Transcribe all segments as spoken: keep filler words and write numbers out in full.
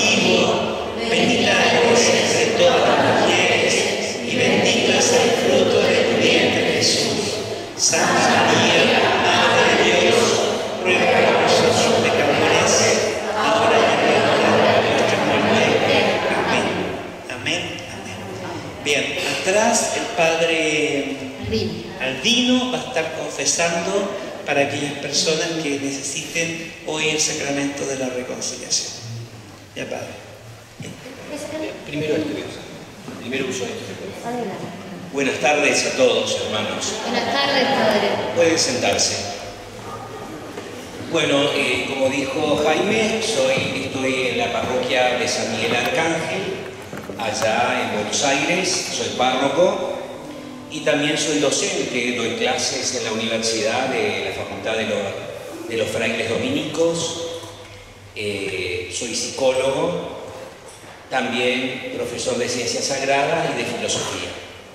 vivo, bendita eres entre todas las mujeres, y bendito es el fruto de tu vientre, Jesús. Santa María, Madre de Dios, ruega por nosotros pecadores, ahora y en la hora de nuestra muerte. Amén. Amén. Amén. Bien, atrás el Padre Albino va a estar confesando para aquellas personas que necesiten hoy el sacramento de la reconciliación. Ya, Padre. Primero este voy a usar. Primero uso este. Buenas tardes a todos, hermanos. Buenas tardes, Padre. Pueden sentarse. Bueno, eh, como dijo Jaime, soy, estoy en la parroquia de San Miguel Arcángel, allá en Buenos Aires. Soy párroco y también soy docente. Doy clases en la universidad de la Facultad de los, de los Frailes Dominicos. Eh, soy psicólogo, también profesor de Ciencias Sagradas y de Filosofía.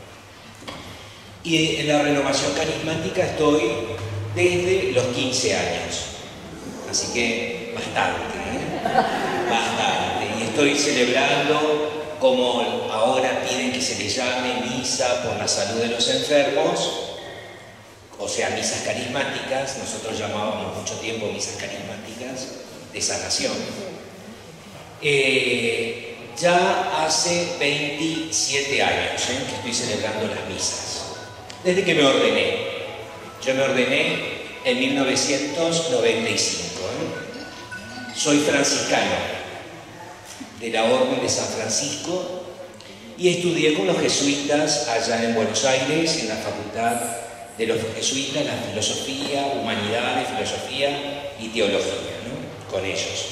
Y en la renovación carismática estoy desde los quince años. Así que bastante, ¿eh? Bastante. Y estoy celebrando, como ahora piden que se le llame misa por la salud de los enfermos, o sea, misas carismáticas. Nosotros llamábamos mucho tiempo misas carismáticas de sanación. Eh, ya hace veintisiete años ¿eh? que estoy celebrando las misas. Desde que me ordené. Yo me ordené en mil novecientos noventa y cinco. ¿eh? Soy franciscano de la Orden de San Francisco y estudié con los jesuitas allá en Buenos Aires, en la Facultad de los Jesuitas, la filosofía, humanidades, filosofía y teología, ¿no? Con ellos.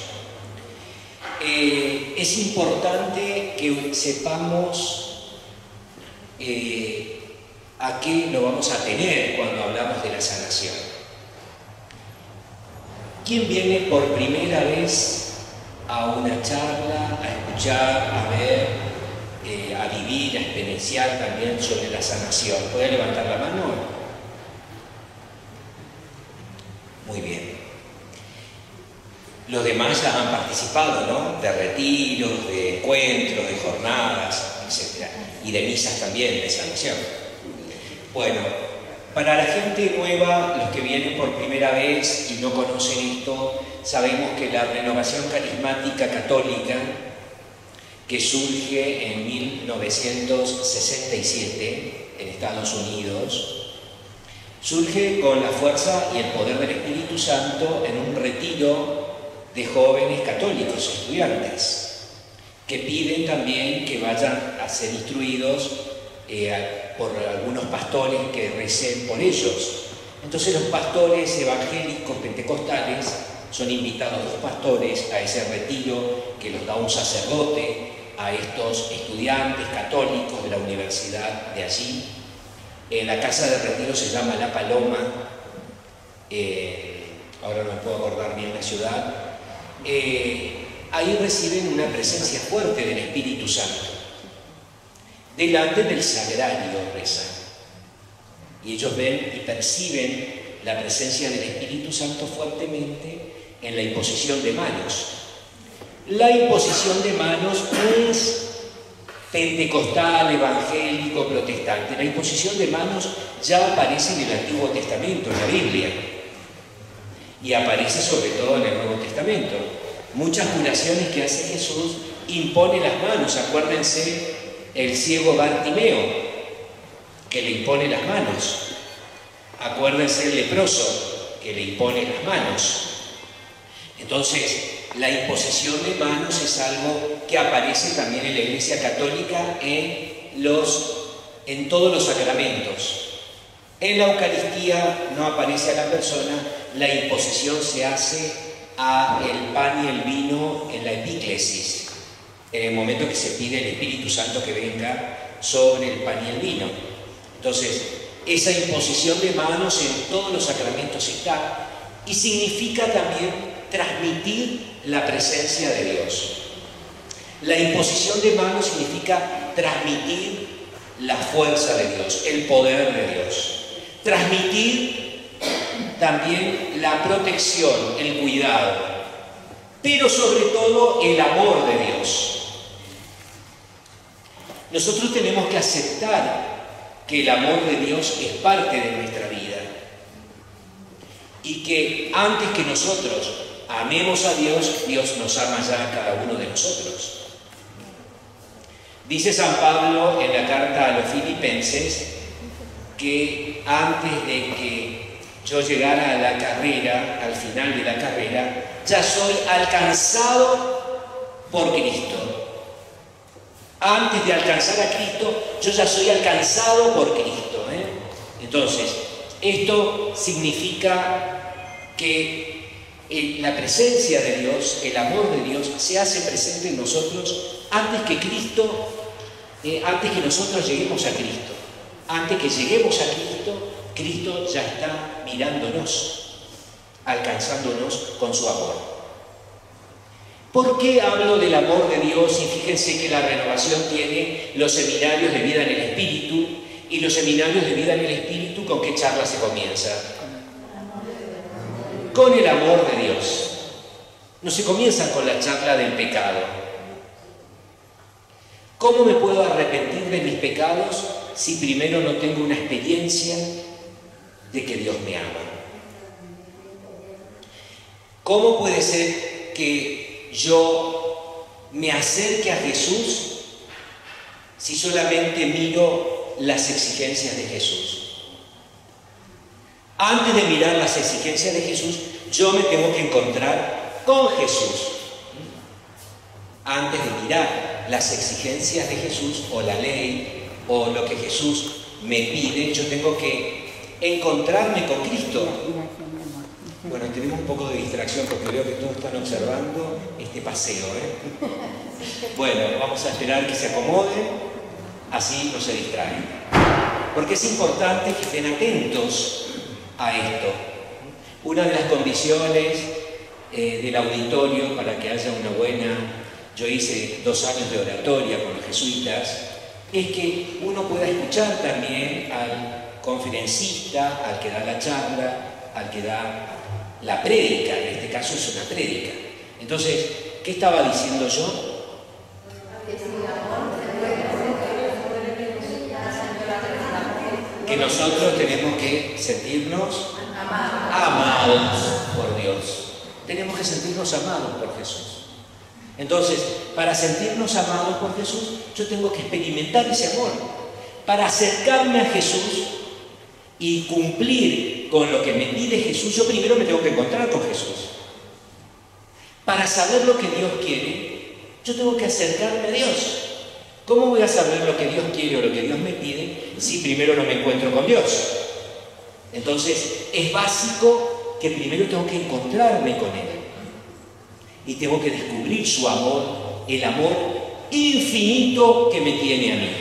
Eh, es importante que sepamos eh, a qué lo vamos a tener cuando hablamos de la sanación. ¿Quién viene por primera vez a una charla, a escuchar, a ver, eh, a vivir, a experienciar también sobre la sanación? ¿Puede levantar la mano? Muy bien. Los demás ya han participado, ¿no? De retiros, de encuentros, de jornadas, etcétera. Y de misas también, de sanación. Bueno, para la gente nueva, los que vienen por primera vez y no conocen esto, sabemos que la renovación carismática católica, que surge en mil novecientos sesenta y siete en Estados Unidos, surge con la fuerza y el poder del Espíritu Santo en un retiro de jóvenes católicos, estudiantes, que piden también que vayan a ser instruidos eh, por algunos pastores que recen por ellos. Entonces los pastores evangélicos pentecostales son invitados, los pastores, a ese retiro que los da un sacerdote a estos estudiantes católicos de la universidad de allí. En la casa de retiro se llama La Paloma, eh, ahora no me puedo acordar bien la ciudad. Eh, ahí reciben una presencia fuerte del Espíritu Santo. Delante del sagrario rezan. Y ellos ven y perciben la presencia del Espíritu Santo fuertemente en la imposición de manos. La imposición de manos no es pentecostal, evangélico, protestante. La imposición de manos ya aparece en el Antiguo Testamento, en la Biblia. Y aparece sobre todo en el Nuevo Testamento. Muchas curaciones que hace Jesús impone las manos. Acuérdense el ciego Bartimeo, que le impone las manos. Acuérdense el leproso, que le impone las manos. Entonces, la imposición de manos es algo que aparece también en la Iglesia Católica en, los, en todos los sacramentos. En la Eucaristía no aparece a la persona, la imposición se hace a el pan y el vino en la epíclesis, en el momento que se pide el Espíritu Santo que venga sobre el pan y el vino. Entonces, esa imposición de manos en todos los sacramentos está, y significa también transmitir la presencia de Dios. La imposición de manos significa transmitir la fuerza de Dios, el poder de Dios. Transmitir también la protección, el cuidado. pero sobre todo el amor de Dios. Nosotros tenemos que aceptar que el amor de Dios es parte de nuestra vida y que antes que nosotros amemos a Dios, Dios nos ama ya a cada uno de nosotros. Dice San Pablo en la carta a los Filipenses que antes de que yo llegara a la carrera, al final de la carrera, ya soy alcanzado por Cristo. Antes de alcanzar a Cristo, yo ya soy alcanzado por Cristo, ¿eh? Entonces, esto significa que la presencia de Dios, el amor de Dios, se hace presente en nosotros antes que Cristo, eh, antes que nosotros lleguemos a Cristo. Antes que lleguemos a Cristo, Cristo ya está mirándonos, alcanzándonos con su amor. ¿Por qué hablo del amor de Dios? Y fíjense que la renovación tiene los seminarios de vida en el Espíritu, y los seminarios de vida en el Espíritu, ¿con qué charla se comienza? Con el amor de Dios. No se comienza con la charla del pecado. ¿Cómo me puedo arrepentir de mis pecados si primero no tengo una experiencia de que Dios me ama? ¿Cómo puede ser que yo me acerque a Jesús si solamente miro las exigencias de Jesús? Antes de mirar las exigencias de Jesús, yo me tengo que encontrar con Jesús. Antes de mirar las exigencias de Jesús o la ley o lo que Jesús me pide, yo tengo que encontrarme con Cristo. Bueno, tenemos un poco de distracción porque veo que todos están observando este paseo, ¿eh? Bueno, vamos a esperar que se acomoden, así no se distraen. Porque es importante que estén atentos a esto. Una de las condiciones eh, del auditorio para que haya una buena... Yo hice dos años de oratoria con los jesuitas, es que uno pueda escuchar también al conferencista, al que da la charla, al que da la prédica, en este caso es una prédica. Entonces, ¿qué estaba diciendo yo? Que nosotros tenemos que sentirnos amados por Dios. Tenemos que sentirnos amados por Jesús. Entonces, para sentirnos amados por Jesús, yo tengo que experimentar ese amor. Para acercarme a Jesús y cumplir con lo que me pide Jesús, yo primero me tengo que encontrar con Jesús. Para saber lo que Dios quiere, yo tengo que acercarme a Dios. ¿Cómo voy a saber lo que Dios quiere o lo que Dios me pide si primero no me encuentro con Dios? Entonces, es básico que primero tengo que encontrarme con Él. Y tengo que descubrir su amor, el amor infinito que me tiene a mí.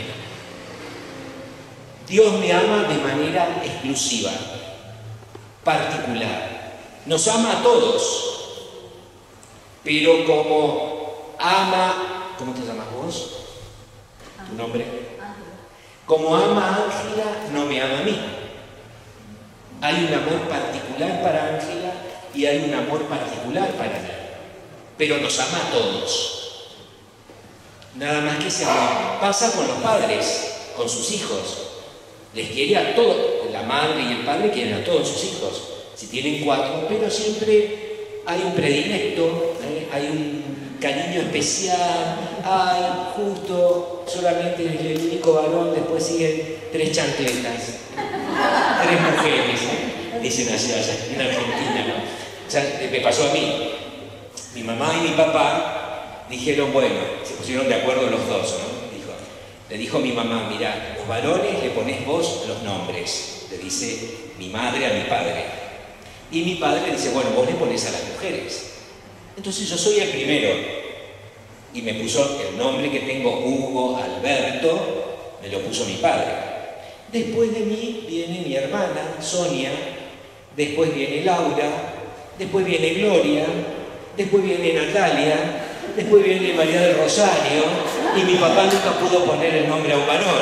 Dios me ama de manera exclusiva, particular. Nos ama a todos, pero como ama... ¿Cómo te llamas vos? ¿Tu nombre? Como ama a Ángela, no me ama a mí. Hay un amor particular para Ángela y hay un amor particular para mí. Pero nos ama a todos. Nada más que ese amor. Pasa con los padres, con sus hijos. Les quiere a todos. La madre y el padre quieren a todos sus hijos. Si tienen cuatro, pero siempre hay un predilecto, ¿eh? Hay un cariño especial. Hay justo, solamente el único varón, después siguen tres chancletas. Tres mujeres, ¿eh? Dicen así allá en Argentina, ¿no? O sea, me pasó a mí. Mi mamá y mi papá dijeron, bueno, se pusieron de acuerdo los dos, ¿no? Dijo, le dijo mi mamá, mira, los varones le ponés vos los nombres, le dice mi madre a mi padre. Y mi padre le dice, bueno, vos le ponés a las mujeres. Entonces yo soy el primero. Y me puso el nombre que tengo, Hugo Alberto, me lo puso mi padre. Después de mí viene mi hermana, Sonia, después viene Laura, después viene Gloria, después viene Natalia, después viene María del Rosario, y mi papá nunca pudo poner el nombre a un varón.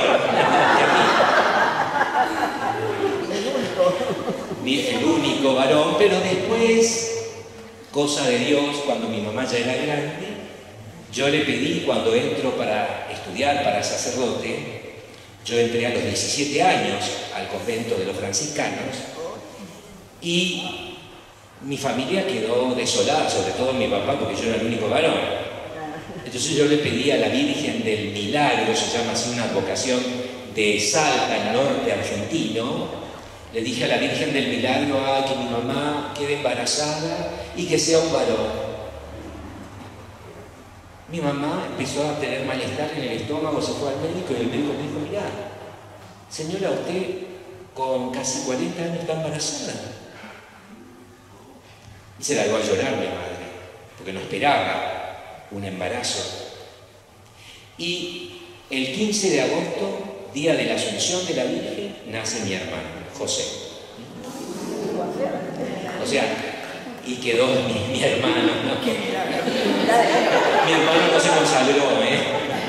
El único varón, pero después, cosa de Dios, cuando mi mamá ya era grande, yo le pedí, cuando entro para estudiar para sacerdote, yo entré a los diecisiete años al convento de los franciscanos y mi familia quedó desolada, sobre todo mi papá, porque yo era el único varón. Entonces yo le pedí a la Virgen del Milagro, se llama así una advocación de Salta, el norte argentino, le dije a la Virgen del Milagro, ah, que mi mamá quede embarazada y que sea un varón. Mi mamá empezó a tener malestar en el estómago, se fue al médico y el médico me dijo, mirá, señora, usted con casi cuarenta años está embarazada. Y se largó a llorar mi madre, porque no esperaba un embarazo. Y el quince de agosto, día de la Asunción de la Virgen, nace mi hermano, José. O sea, y quedó mi, mi hermano, ¿no? Mi hermano no se consagró, ¿eh?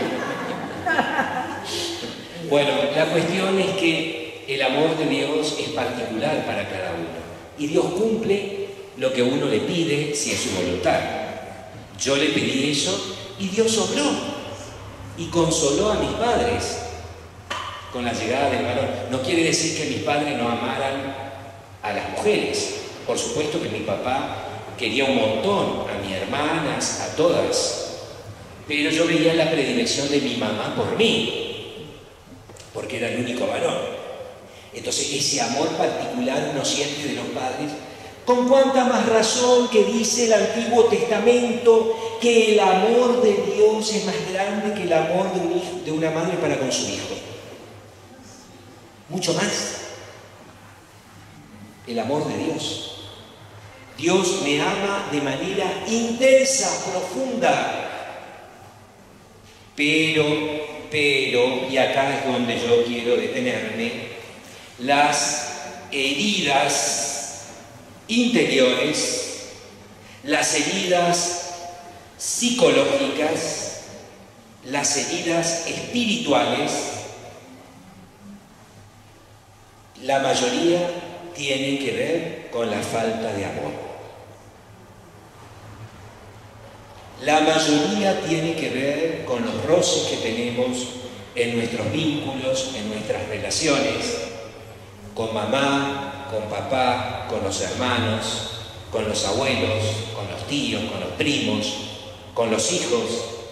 Bueno, la cuestión es que el amor de Dios es particular para cada uno. Y Dios cumple lo que uno le pide si es su voluntad. Yo le pedí eso y Dios obró y consoló a mis padres con la llegada del varón. No quiere decir que mis padres no amaran a las mujeres. Por supuesto que mi papá quería un montón a mis hermanas, a todas, pero yo veía la predilección de mi mamá por mí, porque era el único varón. Entonces ese amor particular uno siente de los padres. Con cuánta más razón que dice el Antiguo Testamento que el amor de Dios es más grande que el amor de, un hijo, de una madre para con su hijo. Mucho más. El amor de Dios. Dios me ama de manera intensa, profunda. Pero, pero, y acá es donde yo quiero detenerme, las heridas interiores, las heridas psicológicas, las heridas espirituales, la mayoría tienen que ver con la falta de amor. La mayoría tiene que ver con los roces que tenemos en nuestros vínculos, en nuestras relaciones, con mamá, con papá, con los hermanos, con los abuelos, con los tíos, con los primos, con los hijos,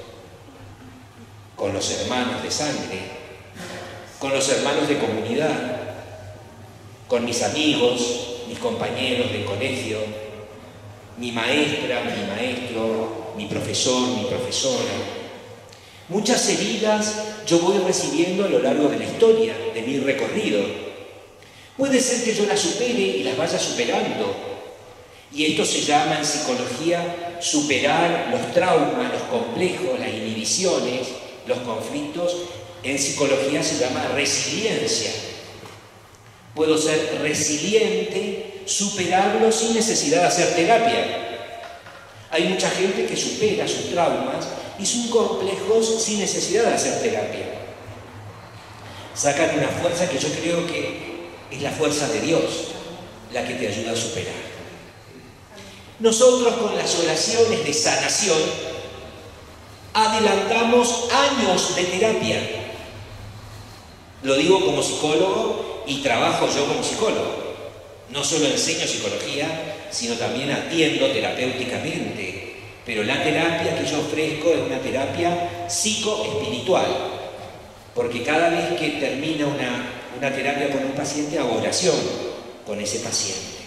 con los hermanos de sangre, con los hermanos de comunidad, con mis amigos, mis compañeros de colegio, mi maestra, mi maestro, mi profesor, mi profesora. Muchas heridas yo voy recibiendo a lo largo de la historia, de mi recorrido. Puede ser que yo las supere y las vaya superando. Y esto se llama en psicología superar los traumas, los complejos, las inhibiciones, los conflictos. En psicología se llama resiliencia. Puedo ser resiliente, superarlo sin necesidad de hacer terapia. Hay mucha gente que supera sus traumas y sus complejos sin necesidad de hacer terapia. Sacan una fuerza que yo creo que es la fuerza de Dios, la que te ayuda a superar. Nosotros con las oraciones de sanación adelantamos años de terapia. Lo digo como psicólogo y trabajo yo como psicólogo. No solo enseño psicología, sino también atiendo terapéuticamente. Pero la terapia que yo ofrezco es una terapia psicoespiritual, porque cada vez que termina una, una terapia con un paciente, hago oración con ese paciente.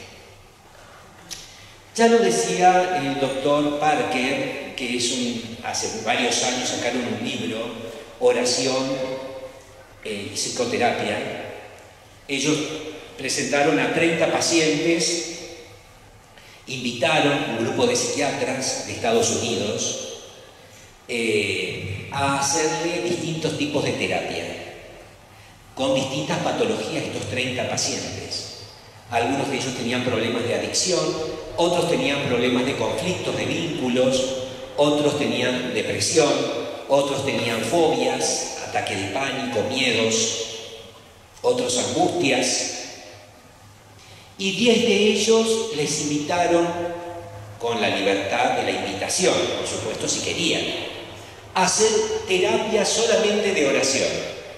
Ya lo decía el doctor Parker, que es un, hace varios años sacaron un libro, Oración y eh, Psicoterapia. Ellos presentaron a treinta pacientes, invitaron un grupo de psiquiatras de Estados Unidos eh, a hacerle distintos tipos de terapia, con distintas patologías estos treinta pacientes. Algunos de ellos tenían problemas de adicción, otros tenían problemas de conflictos, de vínculos, otros tenían depresión, otros tenían fobias, ataques de pánico, miedos, otros angustias. Y diez de ellos les invitaron con la libertad de la invitación, por supuesto, si querían, hacer terapia solamente de oración.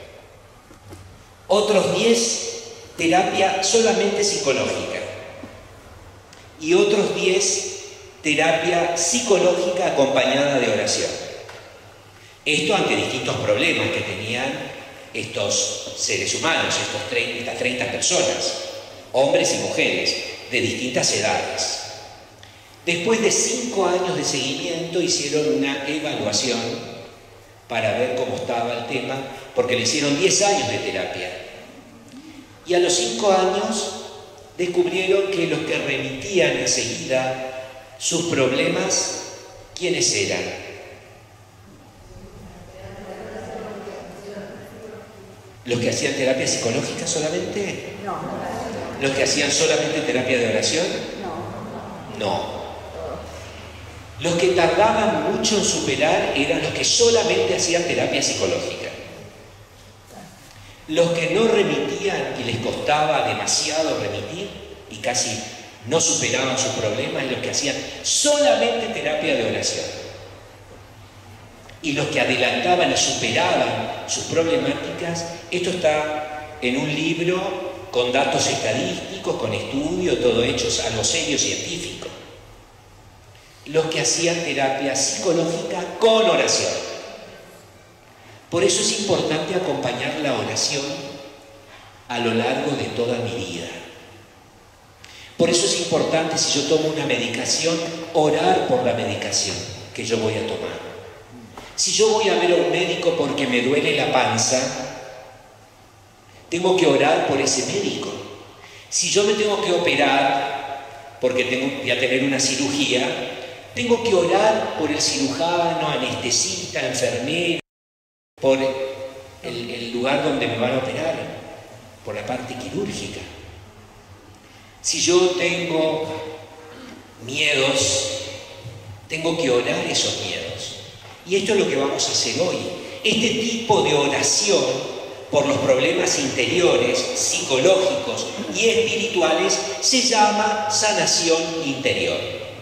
Otros diez, terapia solamente psicológica. Y otros diez, terapia psicológica acompañada de oración. Esto ante distintos problemas que tenían estos seres humanos, estos treinta, estas treinta personas, hombres y mujeres de distintas edades. Después de cinco años de seguimiento hicieron una evaluación para ver cómo estaba el tema, porque le hicieron diez años de terapia. Y a los cinco años descubrieron que los que remitían enseguida sus problemas, ¿quiénes eran? ¿Los que hacían terapia psicológica solamente? No. ¿Los que hacían solamente terapia de oración? No. No. Los que tardaban mucho en superar eran los que solamente hacían terapia psicológica. Los que no remitían y les costaba demasiado remitir y casi no superaban sus problemas, los que hacían solamente terapia de oración. Y los que adelantaban y superaban sus problemáticas, esto está en un libro con datos estadísticos, con estudios, todo hecho, algo serio, científico. Los que hacían terapia psicológica con oración. Por eso es importante acompañar la oración a lo largo de toda mi vida. Por eso es importante, si yo tomo una medicación, orar por la medicación que yo voy a tomar. Si yo voy a ver a un médico porque me duele la panza, tengo que orar por ese médico. Si yo me tengo que operar porque tengo, voy a tener una cirugía, tengo que orar por el cirujano, anestesista, enfermero, por el, el lugar donde me van a operar, por la parte quirúrgica. Si yo tengo miedos, tengo que orar esos miedos. Y esto es lo que vamos a hacer hoy. Este tipo de oración por los problemas interiores, psicológicos y espirituales se llama sanación interior.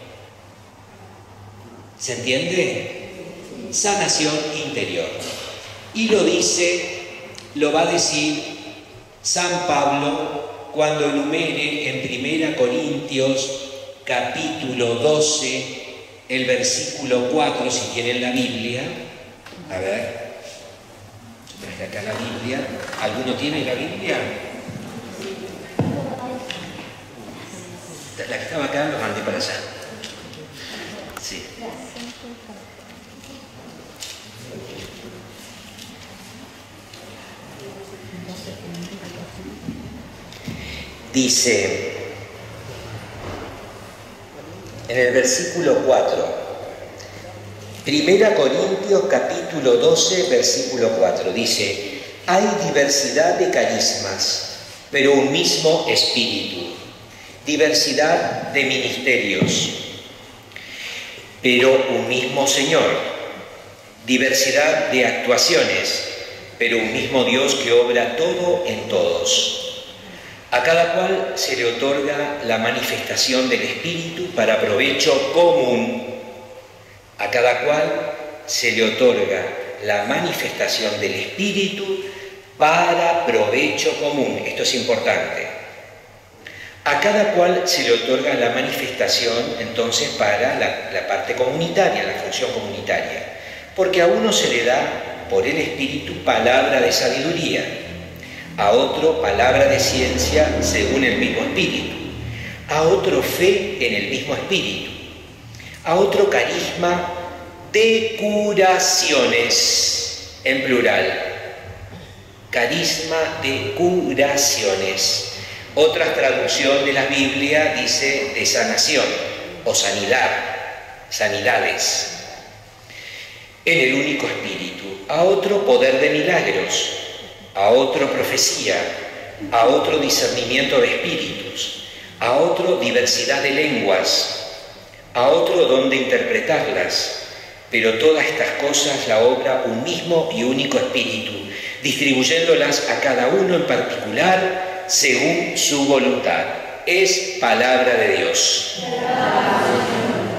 ¿Se entiende? Sanación interior. Y lo dice, lo va a decir San Pablo cuando enumere en primera Corintios capítulo doce, el versículo cuatro, si tienen la Biblia. A ver, yo traje acá la Biblia. ¿Alguno tiene la Biblia? La que estaba acá lo mandé para allá. Sí. Dice en el versículo cuatro, primera Corintios capítulo doce, versículo cuatro, dice: hay diversidad de carismas, pero un mismo espíritu, diversidad de ministerios, pero un mismo Señor, diversidad de actuaciones, pero un mismo Dios que obra todo en todos. A cada cual se le otorga la manifestación del Espíritu para provecho común. A cada cual se le otorga la manifestación del Espíritu para provecho común. Esto es importante. A cada cual se le otorga la manifestación, entonces, para la, la parte comunitaria, la función comunitaria. Porque a uno se le da, por el Espíritu, palabra de sabiduría. A otro palabra de ciencia según el mismo Espíritu, a otro fe en el mismo Espíritu, a otro carisma de curaciones, en plural, carisma de curaciones. Otra traducción de la Biblia dice de sanación o sanidad, sanidades, en el único Espíritu, a otro poder de milagros, a otro profecía, a otro discernimiento de espíritus, a otro diversidad de lenguas, a otro don de interpretarlas, pero todas estas cosas la obra un mismo y único espíritu, distribuyéndolas a cada uno en particular según su voluntad. Es palabra de Dios.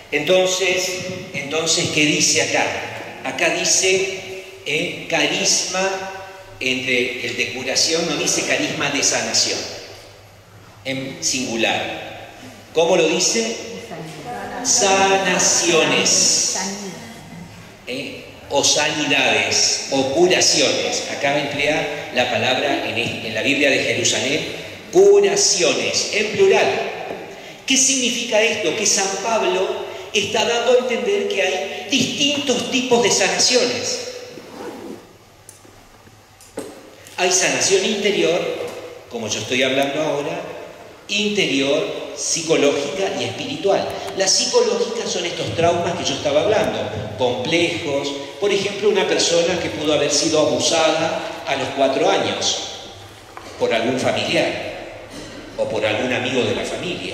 Entonces, entonces ¿qué dice acá? Acá dice eh, carisma entre el de curación, no dice carisma de sanación, en singular. ¿Cómo lo dice? Sanaciones. ¿Eh? O sanidades, o curaciones. Acá emplea la palabra en, en la Biblia de Jerusalén, curaciones, en plural. ¿Qué significa esto? Que San Pablo está dando a entender que hay distintos tipos de sanaciones. Hay sanación interior, como yo estoy hablando ahora, interior, psicológica y espiritual. Las psicológicas son estos traumas que yo estaba hablando, complejos. Por ejemplo, una persona que pudo haber sido abusada a los cuatro años por algún familiar o por algún amigo de la familia.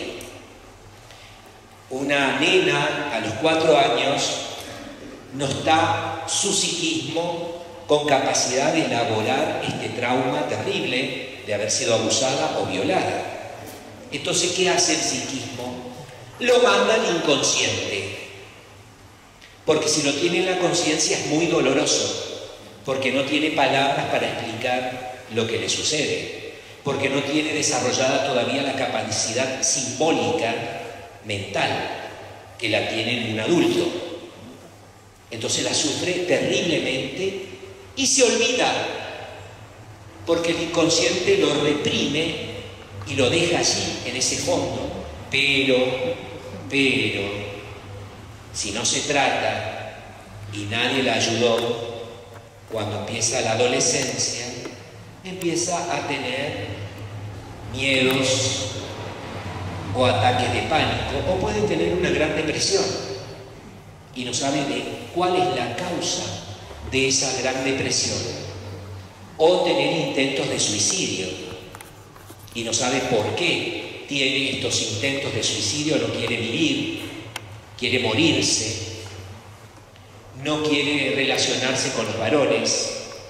Una nena a los cuatro años no está su psiquismo con capacidad de elaborar este trauma terrible de haber sido abusada o violada. Entonces, ¿qué hace el psiquismo? Lo manda al inconsciente. Porque si lo tiene en la conciencia es muy doloroso. Porque no tiene palabras para explicar lo que le sucede. Porque no tiene desarrollada todavía la capacidad simbólica mental que la tiene en un adulto. Entonces la sufre terriblemente y se olvida. Porque el inconsciente lo reprime y lo deja allí, en ese fondo, pero, pero, si no se trata y nadie la ayudó, cuando empieza la adolescencia, empieza a tener miedos o ataques de pánico, o puede tener una gran depresión y no sabe de cuál es la causa de esa gran depresión, o tener intentos de suicidio y no sabe por qué tiene estos intentos de suicidio, no quiere vivir, quiere morirse, no quiere relacionarse con los varones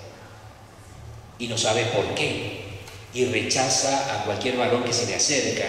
y no sabe por qué, y rechaza a cualquier varón que se le acerca,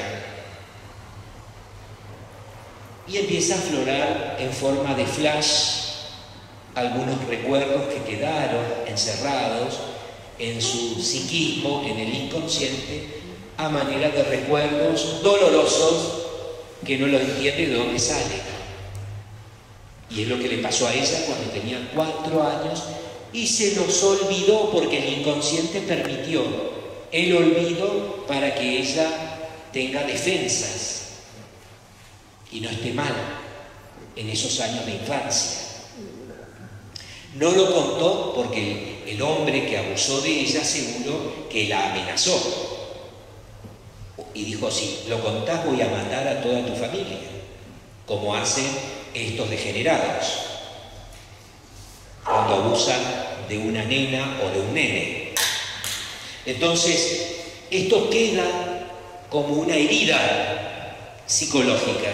y empieza a aflorar en forma de flash algunos recuerdos que quedaron encerrados en su psiquismo, en el inconsciente, a manera de recuerdos dolorosos que no lo entiende de dónde salen. Y es lo que le pasó a ella cuando tenía cuatro años y se los olvidó porque el inconsciente permitió el olvido para que ella tenga defensas y no esté mal en esos años de infancia. No lo contó porque el hombre que abusó de ella seguro que la amenazó. Y dijo, si lo contás voy a matar a toda tu familia, como hacen estos degenerados cuando abusan de una nena o de un nene. Entonces, esto queda como una herida psicológica.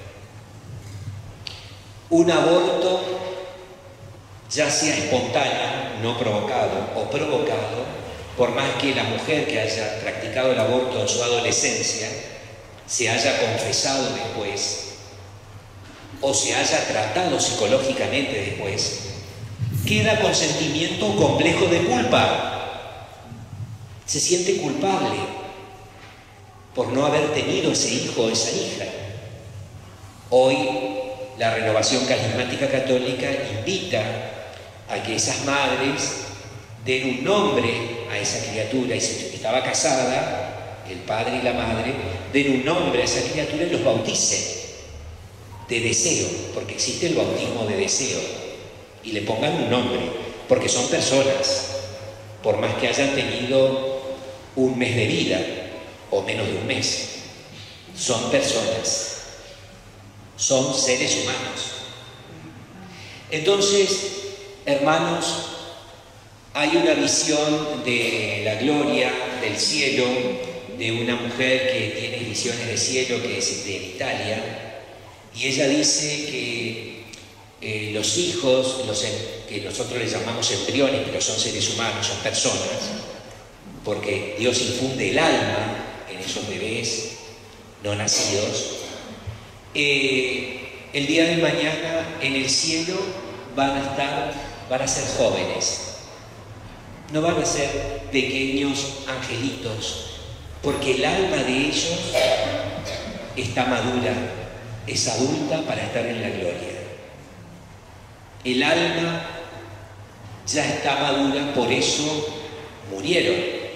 Un aborto, ya sea espontáneo, no provocado, o provocado, por más que la mujer que haya practicado el aborto en su adolescencia se haya confesado después o se haya tratado psicológicamente después, queda con sentimiento complejo de culpa. Se siente culpable por no haber tenido ese hijo o esa hija. Hoy la Renovación Carismática Católica invita a que esas madres den un nombre a esa criatura, y si estaba casada, el padre y la madre, den un nombre a esa criatura y los bauticen de deseo, porque existe el bautismo de deseo, y le pongan un nombre, porque son personas, por más que hayan tenido un mes de vida, o menos de un mes, son personas, son seres humanos. Entonces, hermanos, hay una visión de la gloria del cielo, de una mujer que tiene visiones de cielo, que es de Italia, y ella dice que eh, los hijos, los em, que nosotros les llamamos embriones, pero son seres humanos, son personas, porque Dios infunde el alma en esos bebés no nacidos, eh, el día de mañana en el cielo van a estar, van a ser jóvenes. No van a ser pequeños angelitos, porque el alma de ellos está madura, es adulta para estar en la gloria. El alma ya está madura, por eso murieron.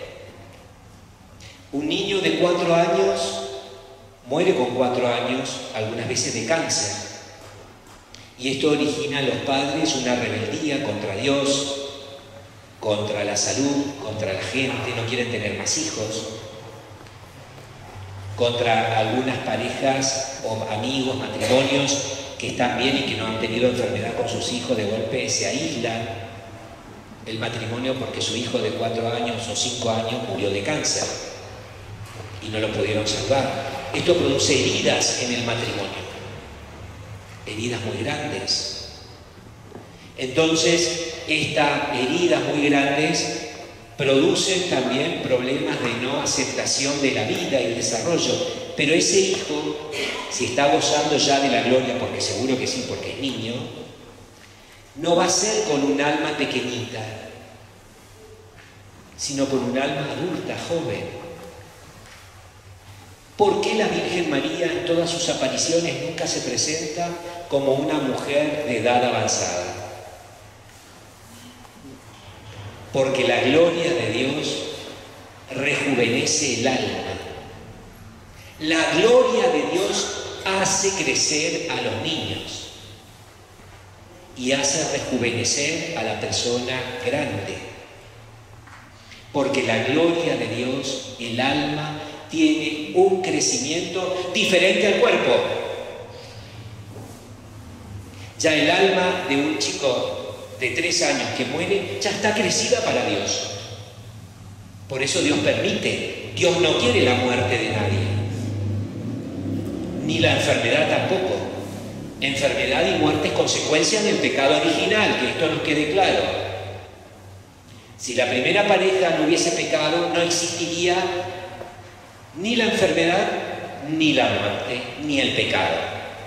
Un niño de cuatro años muere con cuatro años, algunas veces de cáncer. Y esto origina en los padres una rebeldía contra Dios, contra la salud, contra la gente, no quieren tener más hijos, contra algunas parejas o amigos, matrimonios que están bien y que no han tenido enfermedad con sus hijos, de golpe se aíslan el matrimonio porque su hijo de cuatro años o cinco años murió de cáncer y no lo pudieron salvar. Esto produce heridas en el matrimonio, heridas muy grandes. Entonces, estas heridas muy grandes producen también problemas de no aceptación de la vida y el desarrollo. Pero ese hijo, si está gozando ya de la gloria, porque seguro que sí, porque es niño, no va a ser con un alma pequeñita, sino con un alma adulta, joven. ¿Por qué la Virgen María en todas sus apariciones nunca se presenta como una mujer de edad avanzada? Porque la gloria de Dios rejuvenece el alma. La gloria de Dios hace crecer a los niños y hace rejuvenecer a la persona grande. Porque la gloria de Dios, el alma, tiene un crecimiento diferente al cuerpo. Ya el alma de un chico de tres años que muere, ya está crecida para Dios. Por eso Dios permite. Dios no quiere la muerte de nadie, ni la enfermedad tampoco. Enfermedad y muerte es consecuencia del pecado original, que esto nos quede claro. Si la primera pareja no hubiese pecado, no existiría ni la enfermedad, ni la muerte, ni el pecado.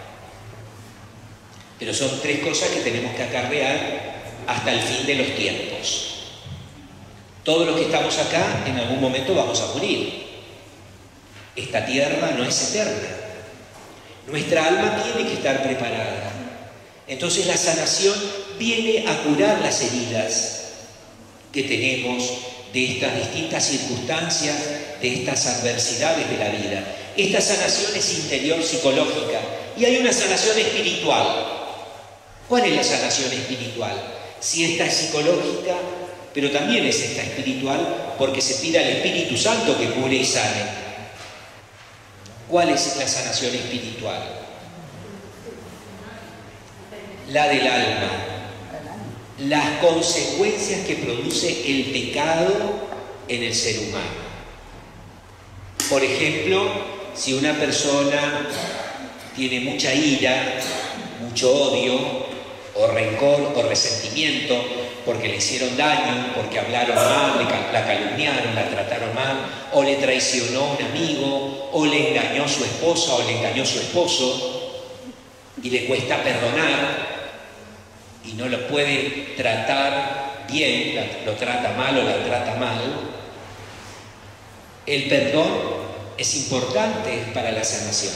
Pero son tres cosas que tenemos que acarrear hasta el fin de los tiempos. Todos los que estamos acá, en algún momento vamos a morir. Esta tierra no es eterna. Nuestra alma tiene que estar preparada. Entonces la sanación viene a curar las heridas que tenemos de estas distintas circunstancias, de estas adversidades de la vida. Esta sanación es interior, psicológica, y hay una sanación espiritual. ¿Cuál es la sanación espiritual? Si esta es psicológica, pero también es esta espiritual, porque se pide al Espíritu Santo que cure y sane. ¿Cuál es la sanación espiritual? La del alma. Las consecuencias que produce el pecado en el ser humano. Por ejemplo, si una persona tiene mucha ira, mucho odio, o rencor, o resentimiento, porque le hicieron daño, porque hablaron mal, la calumniaron, la trataron mal, o le traicionó a un amigo, o le engañó a su esposa, o le engañó a su esposo, y le cuesta perdonar, y no lo puede tratar bien, lo trata mal o la trata mal. El perdón es importante para la sanación.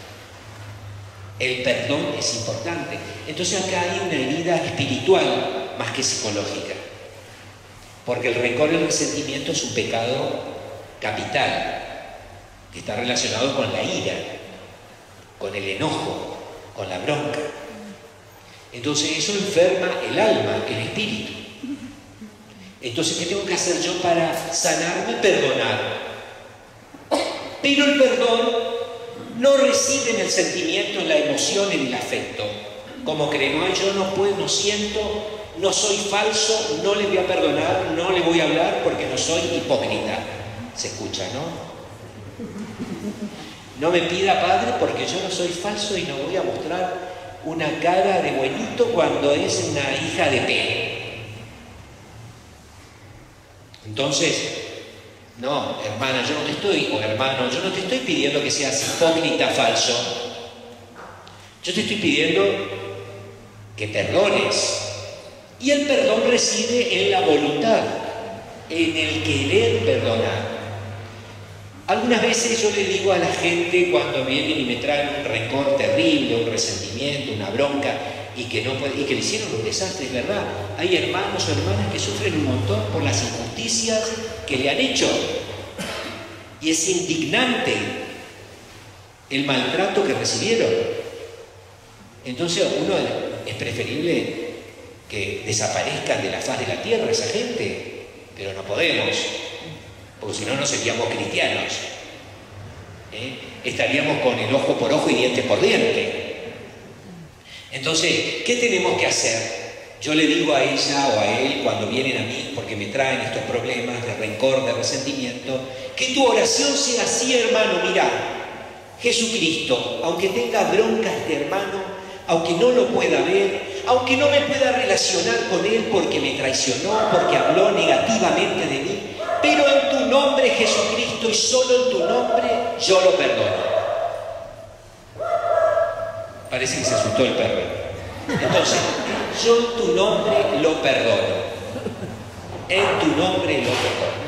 El perdón es importante. Entonces acá hay una herida espiritual más que psicológica. Porque el rencor y el resentimiento es un pecado capital, que está relacionado con la ira, con el enojo, con la bronca. Entonces eso enferma el alma, el espíritu. Entonces, ¿qué tengo que hacer yo para sanarme? Perdonar. Pero el perdón no reside en el sentimiento, en la emoción, en el afecto. Como creemos, yo no puedo, no siento, no soy falso, no le voy a perdonar, no le voy a hablar porque no soy hipócrita. Se escucha, ¿no? No me pida, Padre, porque yo no soy falso y no voy a mostrar una cara de buenito cuando es una hija de pelo. Entonces, no, hermana, yo no te estoy, o hermano, yo no te estoy pidiendo que seas hipócrita, falso. Yo te estoy pidiendo que perdones. Y el perdón reside en la voluntad, en el querer perdonar. Algunas veces yo le digo a la gente cuando vienen y me traen un rencor terrible, un resentimiento, una bronca, y que, no puede, y que le hicieron un desastre, es verdad. Hay hermanos o hermanas que sufren un montón por las injusticias que le han hecho. Y es indignante el maltrato que recibieron. Entonces a uno es preferible que desaparezcan de la faz de la tierra esa gente, pero no podemos, porque si no, no seríamos cristianos. ¿Eh? Estaríamos con el ojo por ojo y diente por diente. Entonces, ¿qué tenemos que hacer? Yo le digo a ella o a él cuando vienen a mí, porque me traen estos problemas de rencor, de resentimiento, que tu oración sea así, hermano. Mira, Jesucristo, aunque tenga bronca este hermano, aunque no lo pueda ver, aunque no me pueda relacionar con él porque me traicionó, porque habló negativamente de mí, pero en tu nombre, Jesucristo, y solo en tu nombre, yo lo perdono. Parece que se asustó el perro. Entonces, yo en tu nombre lo perdono. En tu nombre lo perdono.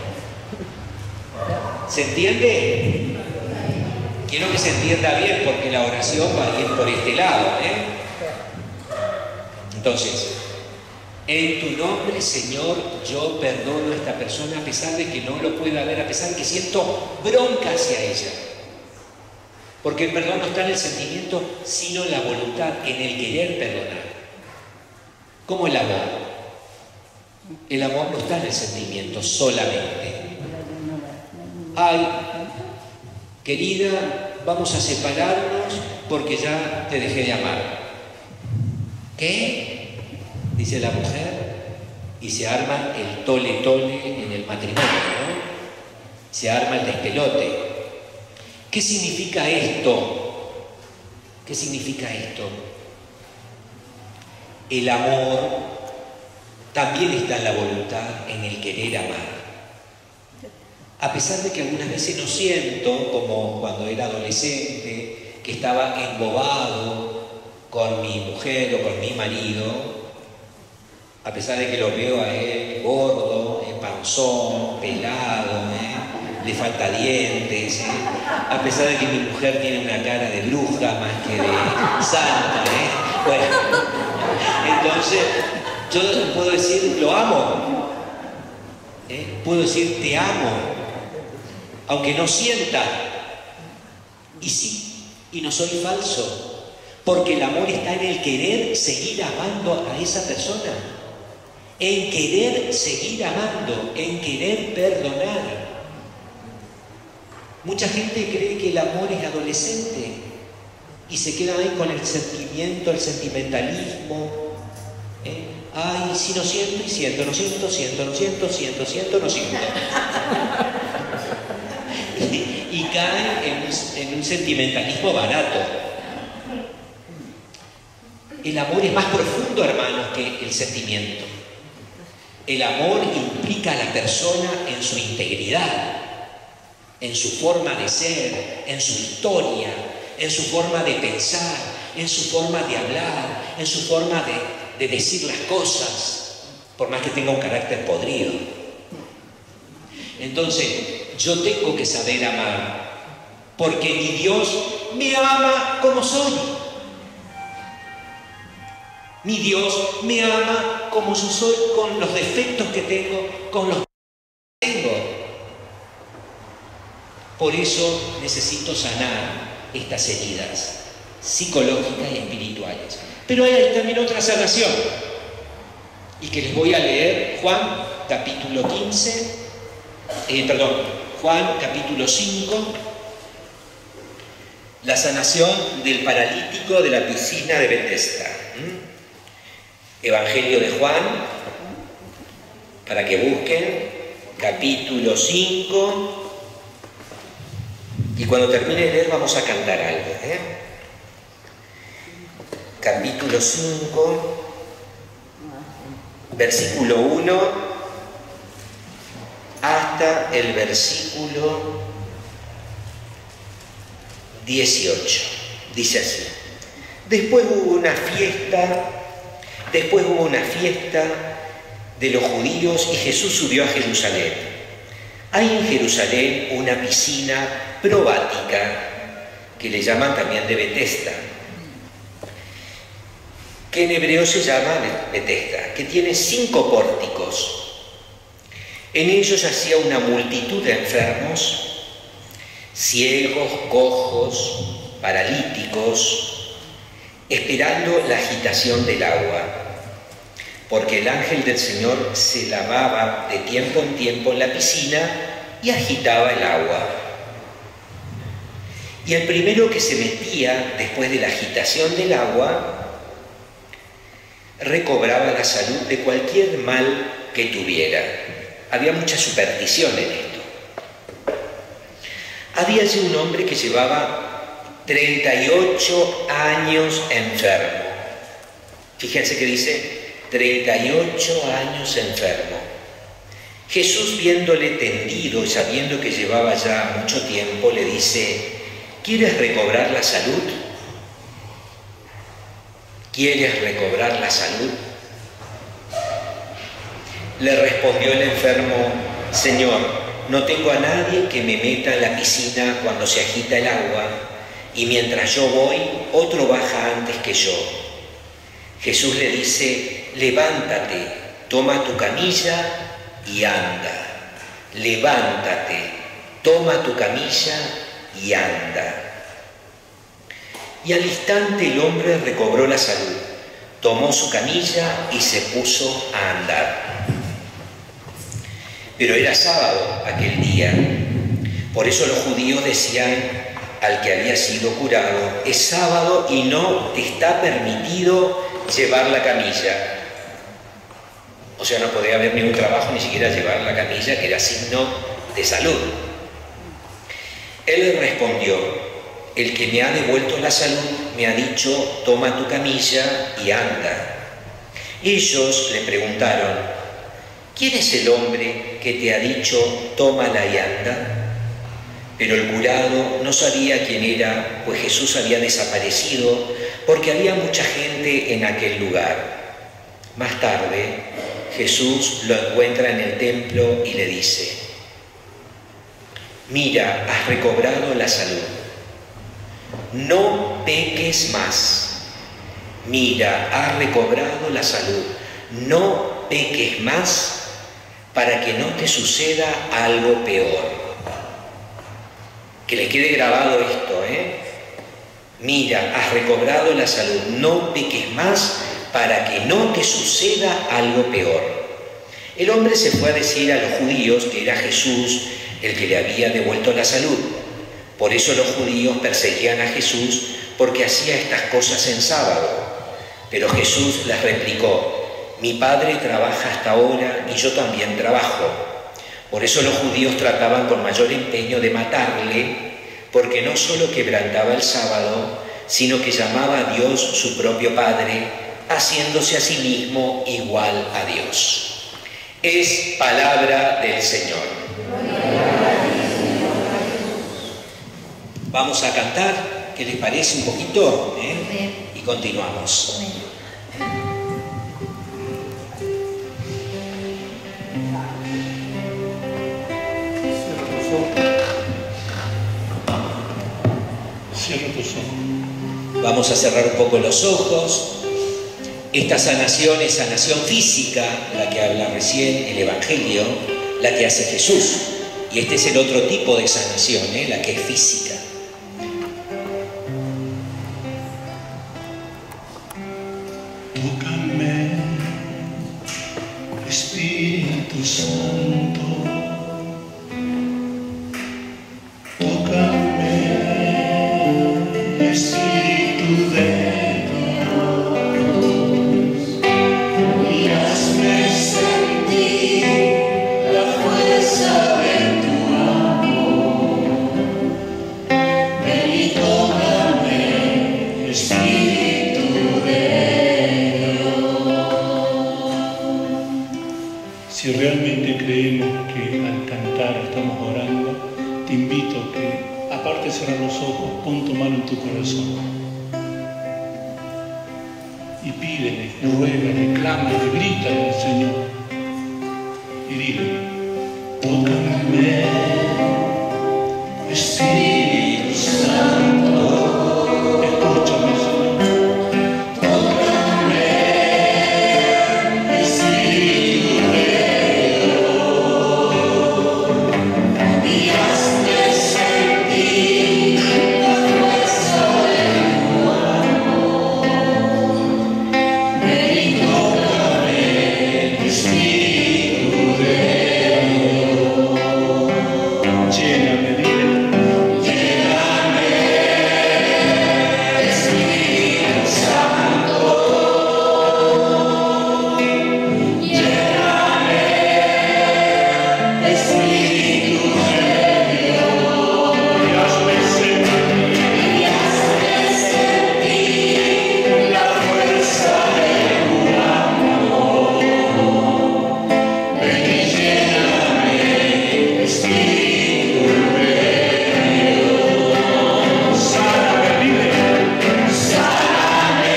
¿Se entiende? Quiero que se entienda bien porque la oración va a ir por este lado, ¿eh? Entonces, en tu nombre, Señor, yo perdono a esta persona a pesar de que no lo pueda ver, a pesar de que siento bronca hacia ella. Porque el perdón no está en el sentimiento, sino en la voluntad, en el querer perdonar. ¿Cómo el amor? El amor no está en el sentimiento solamente. Ay, querida, vamos a separarnos porque ya te dejé de amar. ¿Qué? Dice la mujer, y se arma el tole tole en el matrimonio, ¿no? Se arma el despelote. ¿Qué significa esto? ¿Qué significa esto? El amor también está en la voluntad, en el querer amar. A pesar de que algunas veces no siento, como cuando era adolescente, que estaba embobado con mi mujer o con mi marido, a pesar de que lo veo a él gordo, panzón, pelado, ¿eh? Le falta dientes, ¿eh? A pesar de que mi mujer tiene una cara de bruja más que de santa, ¿eh? Bueno, entonces yo puedo decir lo amo, ¿eh? Puedo decir te amo, aunque no sienta, y sí, y no soy falso, porque el amor está en el querer seguir amando a esa persona, en querer seguir amando, en querer perdonar. Mucha gente cree que el amor es adolescente y se queda ahí con el sentimiento, el sentimentalismo. ¿eh? Ay, si no siento y siento, no siento, siento, no siento, siento, siento, no siento. y, y cae en un, en un sentimentalismo barato. El amor es más profundo, hermanos, que el sentimiento. El amor implica a la persona en su integridad, en su forma de ser, en su historia, en su forma de pensar, en su forma de hablar, en su forma de, de decir las cosas, por más que tenga un carácter podrido. Entonces, yo tengo que saber amar, porque mi Dios me ama como soy. Mi Dios me ama como yo soy, con los defectos que tengo, con los que tengo. Por eso necesito sanar estas heridas psicológicas y espirituales. Pero hay también otra sanación, y que les voy a leer Juan capítulo quince, eh, perdón, Juan capítulo cinco, la sanación del paralítico de la piscina de Betesda. ¿Mm? Evangelio de Juan, para que busquen, capítulo cinco, y cuando termine de leer vamos a cantar algo. ¿eh? Capítulo cinco, versículo uno, hasta el versículo dieciocho. Dice así: Después hubo una fiesta, después hubo una fiesta de los judíos y Jesús subió a Jerusalén. Hay en Jerusalén una piscina probática, que le llaman también de Betesda, que en hebreo se llama Betesda, que tiene cinco pórticos. En ellos yacía una multitud de enfermos, ciegos, cojos, paralíticos, esperando la agitación del agua, porque el ángel del Señor se lavaba de tiempo en tiempo en la piscina y agitaba el agua. Y el primero que se metía después de la agitación del agua recobraba la salud de cualquier mal que tuviera. Había mucha superstición en esto. Había allí un hombre que llevaba treinta y ocho años enfermo. Fíjense que dice treinta y ocho años enfermo. Jesús, viéndole tendido y sabiendo que llevaba ya mucho tiempo, le dice: ¿quieres recobrar la salud? ¿Quieres recobrar la salud? Le respondió el enfermo: Señor, no tengo a nadie que me meta en la piscina cuando se agita el agua, y mientras yo voy, otro baja antes que yo. Jesús le dice: levántate, toma tu camilla y anda. Levántate, toma tu camilla y anda. Y al instante el hombre recobró la salud, tomó su camilla y se puso a andar. Pero era sábado aquel día, por eso los judíos decían al que había sido curado: es sábado y no te está permitido llevar la camilla. O sea, no podía haber ningún trabajo, ni siquiera llevar la camilla, que era signo de salud. Él le respondió: el que me ha devuelto la salud me ha dicho: toma tu camilla y anda. Ellos le preguntaron: ¿quién es el hombre que te ha dicho tómala y anda? Pero el curado no sabía quién era, pues Jesús había desaparecido, porque había mucha gente en aquel lugar. Más tarde, Jesús lo encuentra en el templo y le dice: mira, has recobrado la salud. No peques más. Mira, has recobrado la salud. No peques más para que no te suceda algo peor. Que le quede grabado esto, ¿eh? Mira, has recobrado la salud. No peques más para que no te suceda algo peor. El hombre se fue a decir a los judíos que era Jesús el que le había devuelto la salud. Por eso los judíos perseguían a Jesús, porque hacía estas cosas en sábado. Pero Jesús les replicó: mi Padre trabaja hasta ahora y yo también trabajo. Por eso los judíos trataban con mayor empeño de matarle, porque no solo quebrantaba el sábado, sino que llamaba a Dios su propio Padre, haciéndose a sí mismo igual a Dios. Es palabra del Señor. Vamos a cantar, ¿qué les parece un poquito? ¿Eh? Y continuamos. Vamos a cerrar un poco los ojos. Esta sanación es sanación física, la que habla recién el Evangelio, la que hace Jesús. Y este es el otro tipo de sanación, ¿eh? La que es física. Tócame, Espíritu Santo. Tócame, Espíritu de Dios, y hazme sentir la fuerza de tu amor. Ven y tócame, Espíritu de Dios. Si realmente creemos que al cantar estamos orando, te invito a que, aparte de cerrar los ojos, pon tu mano en tu corazón le ruega, le clama, le grita al Señor. Y dile, tócame, Espíritu Santo, escúchame, Señor. Tócame, Espíritu de Dios, y hazme sentir la fuerza de tu amor. Ven y tócame, Espíritu de Dios. Lléname, dile. Lléname, Espíritu Santo. Lléname, Espíritu de Dios. Y hazme sentir, y hazme sentir la fuerza de tu amor. Ven y lléname, Espíritu de Dios. Sáname, dile. Sáname,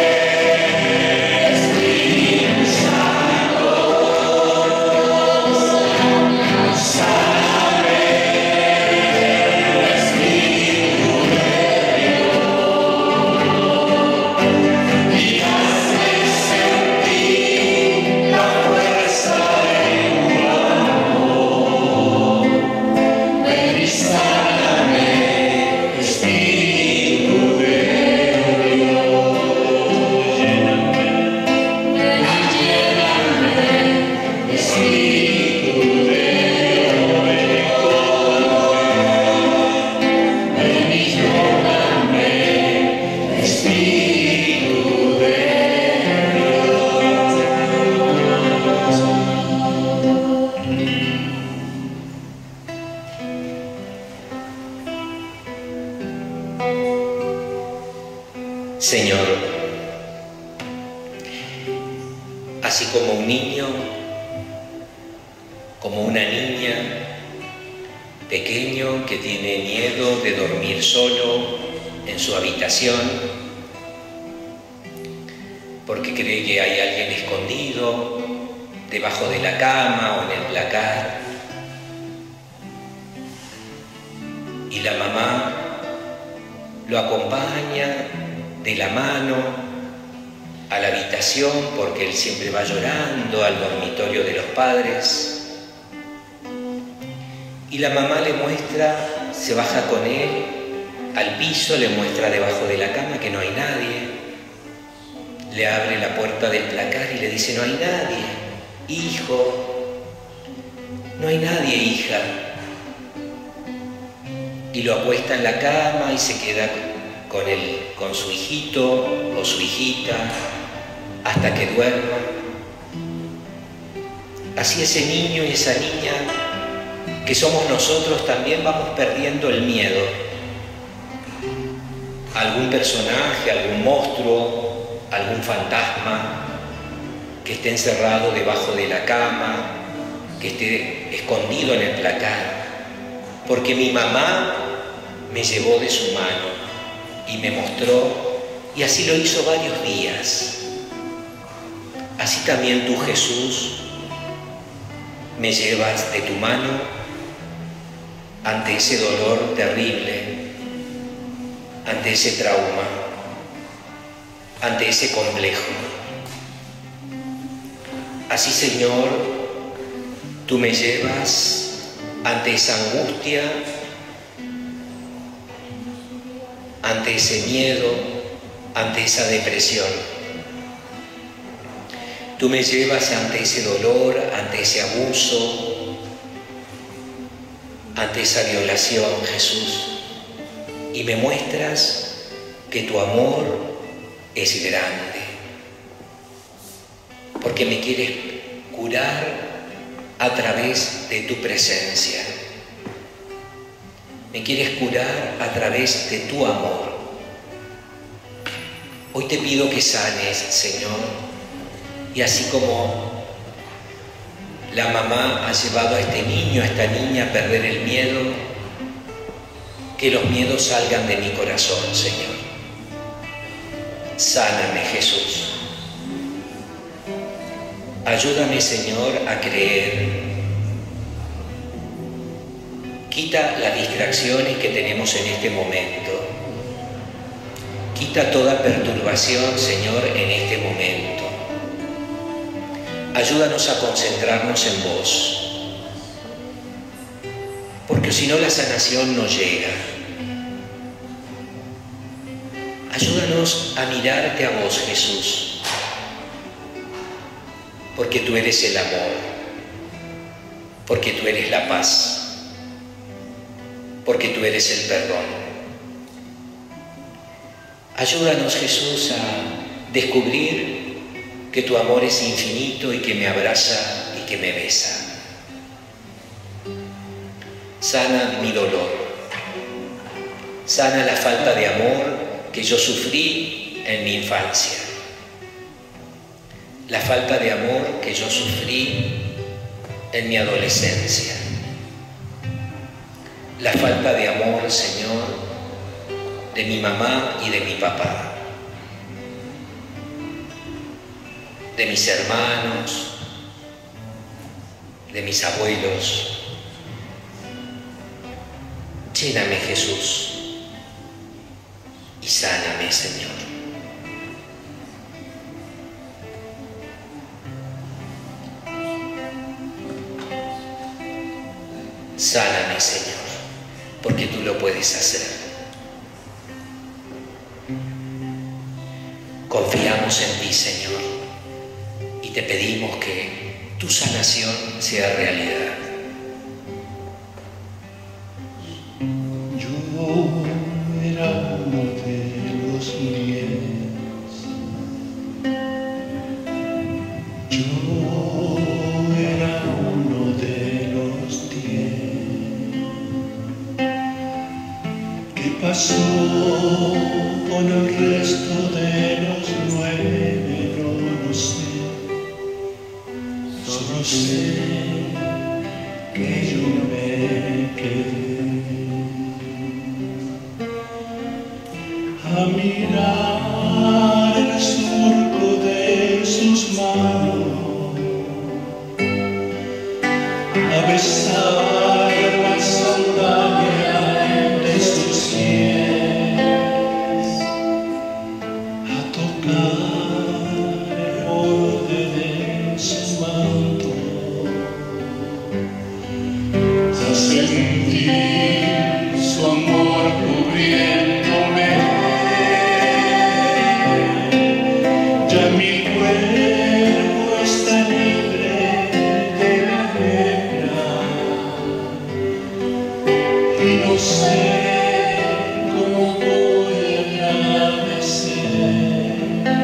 Espíritu Santo. Sáname, Espíritu de Dios. Y hazme sentir la fuerza de tu amor. Ven y sáname, Espíritu de Dios. Lléname, ven y lléname, Espíritu de Dios. Ven y tócame, Espíritu de Señor, así como un niño, como una niña pequeño que tiene miedo de dormir solo en su habitación porque cree que hay alguien escondido debajo de la cama o en el placar, y la mamá lo acompaña de la mano a la habitación porque él siempre va llorando al dormitorio de los padres, y la mamá le muestra, se baja con él al piso, le muestra debajo de la cama que no hay nadie, le abre la puerta del placar y le dice: no hay nadie, hijo, no hay nadie, hija, y lo acuesta en la cama y se queda con, el, con su hijito o su hijita hasta que duerma. Así ese niño y esa niña que somos nosotros también vamos perdiendo el miedo a algún personaje, algún monstruo, algún fantasma que esté encerrado debajo de la cama, que esté escondido en el placar, porque mi mamá me llevó de su mano y me mostró, y así lo hizo varios días. Así también tú, Jesús, me llevas de tu mano ante ese dolor terrible, ante ese trauma, ante ese complejo. Así, Señor, tú me llevas ante esa angustia, ante ese miedo, ante esa depresión. Tú me llevas ante ese dolor, ante ese abuso, ante esa violación, Jesús, y me muestras que tu amor es grande, porque me quieres curar a través de tu presencia, me quieres curar a través de tu amor. Hoy te pido que sanes, Señor, y así como la mamá ha llevado a este niño, a esta niña a perder el miedo, que los miedos salgan de mi corazón, Señor. Sáname, Jesús. Ayúdame, Señor, a creer. Quita las distracciones que tenemos en este momento. Quita toda perturbación, Señor, en este momento. Ayúdanos a concentrarnos en vos, porque si no la sanación no llega. Ayúdanos a mirarte a vos, Jesús, porque tú eres el amor, porque tú eres la paz, porque tú eres el perdón. Ayúdanos, Jesús, a descubrir que tu amor es infinito y que me abraza y que me besa. Sana mi dolor, sana la falta de amor que yo sufrí en mi infancia, la falta de amor que yo sufrí en mi adolescencia, la falta de amor, Señor, de mi mamá y de mi papá, de mis hermanos, de mis abuelos. Lléname, Jesús, y sáname, Señor. Sáname, Señor, porque tú lo puedes hacer. Confiamos en ti, Señor, y te pedimos que tu sanación sea realidad. Yo era uno de los diez. Yo era uno de los diez. ¿Qué pasó con el resto de los nueve? No lo sé. Solo sé que yo me quedé a mirar el surco de sus manos, a besar la sandalia de sus pies, a tocar el borde de su manto, a sentir su amor cubriéndome. Ya mi cuerpo está libre de la lepra y no sé cómo voy a agradecer.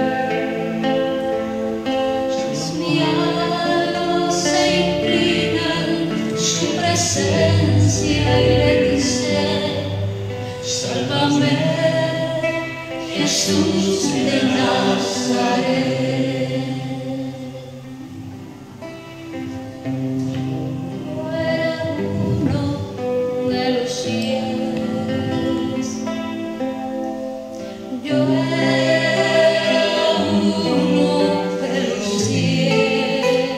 Sus manos se inclinan en su presencia y le dicen: sálvame, Jesús de Nazaret. Yo era uno de los diez. Yo era uno de los diez.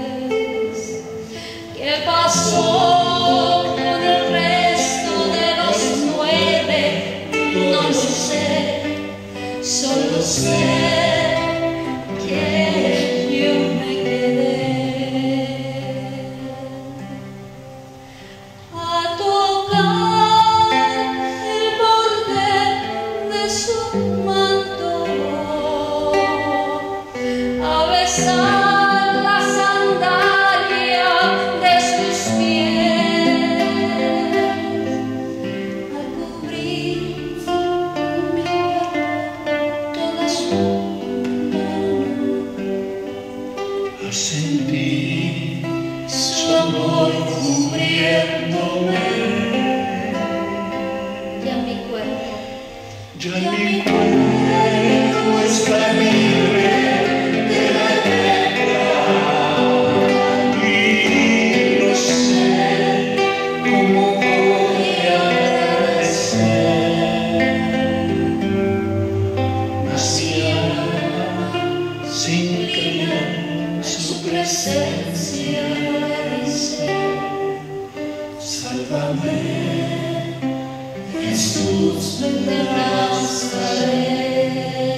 ¿Qué pasó con el resto de los nueve? No lo sé. Solo sé que yo me quedé a tocar el borde de su manto, a besar la sandalia de sus pies, al cubrir A sentir su amor cubriéndome. ya mi cuerpo, Ya mi cuerpo está libre de la lepra y no sé cómo voy a agradecer. Mas mi alma se inclina en su presencia presencia dice: Sálvame, Jesús de Nazaret.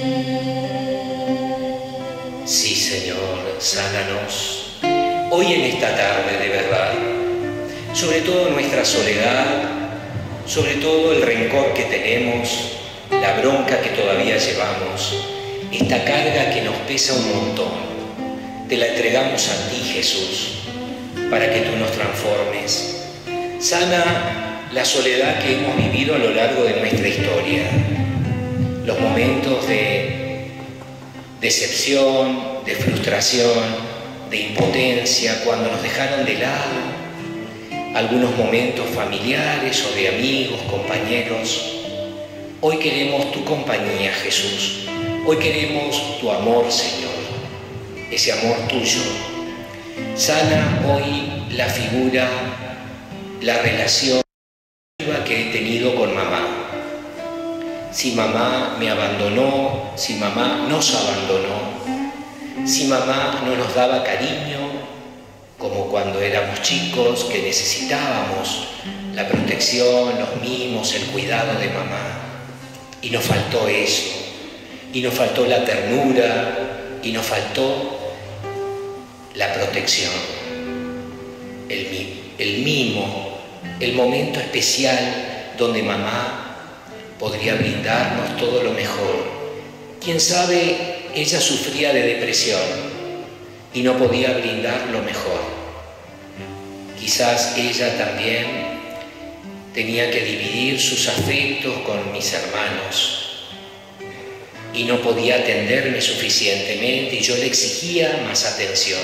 Sí, Señor, sánanos hoy en esta tarde de verdad, sobre todo nuestra soledad, sobre todo el rencor que tenemos, la bronca que todavía llevamos, esta carga que nos pesa un montón. Te la entregamos a ti, Jesús, para que tú nos transformes. Sana la soledad que hemos vivido a lo largo de nuestra historia, los momentos de decepción, de frustración, de impotencia, cuando nos dejaron de lado, algunos momentos familiares o de amigos, compañeros. Hoy queremos tu compañía, Jesús. Hoy queremos tu amor, Señor, ese amor tuyo. Sana hoy la figura, la relación que he tenido con mamá. Si mamá me abandonó, si mamá nos abandonó, si mamá no nos daba cariño, como cuando éramos chicos que necesitábamos la protección, los mimos, el cuidado de mamá, y nos faltó eso, y nos faltó la ternura, y nos faltó la protección, el, el mimo, el momento especial donde mamá podría brindarnos todo lo mejor. Quién sabe, ella sufría de depresión y no podía brindar lo mejor. Quizás ella también tenía que dividir sus afectos con mis hermanos y no podía atenderme suficientemente y yo le exigía más atención.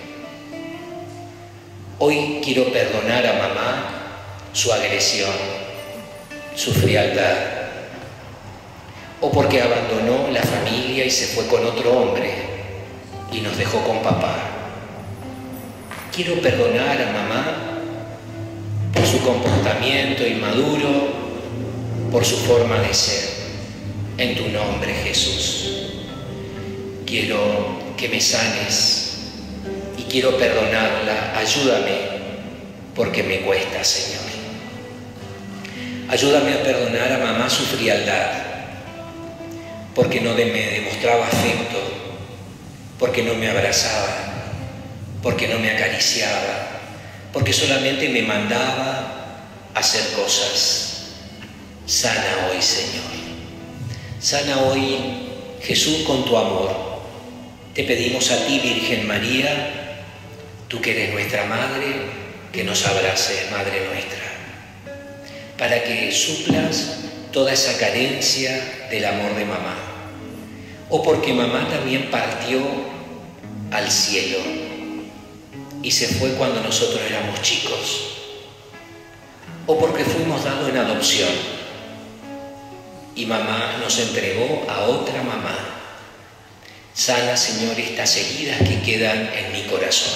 Hoy quiero perdonar a mamá su agresión, su frialdad, o porque abandonó la familia y se fue con otro hombre y nos dejó con papá. Quiero perdonar a mamá por su comportamiento inmaduro, por su forma de ser. En tu nombre, Jesús, quiero que me sanes y quiero perdonarla. Ayúdame, porque me cuesta, Señor. Ayúdame a perdonar a mamá su frialdad, porque no me demostraba afecto, porque no me abrazaba, porque no me acariciaba, porque solamente me mandaba a hacer cosas. Sana hoy, Señor. Sana hoy, Jesús, con tu amor. Te pedimos a ti, Virgen María, tú que eres nuestra Madre, que nos abraces, Madre nuestra, para que suplas toda esa carencia del amor de mamá, o porque mamá también partió al cielo y se fue cuando nosotros éramos chicos, o porque fuimos dados en adopción y mamá nos entregó a otra mamá. Sana, Señor, estas heridas que quedan en mi corazón.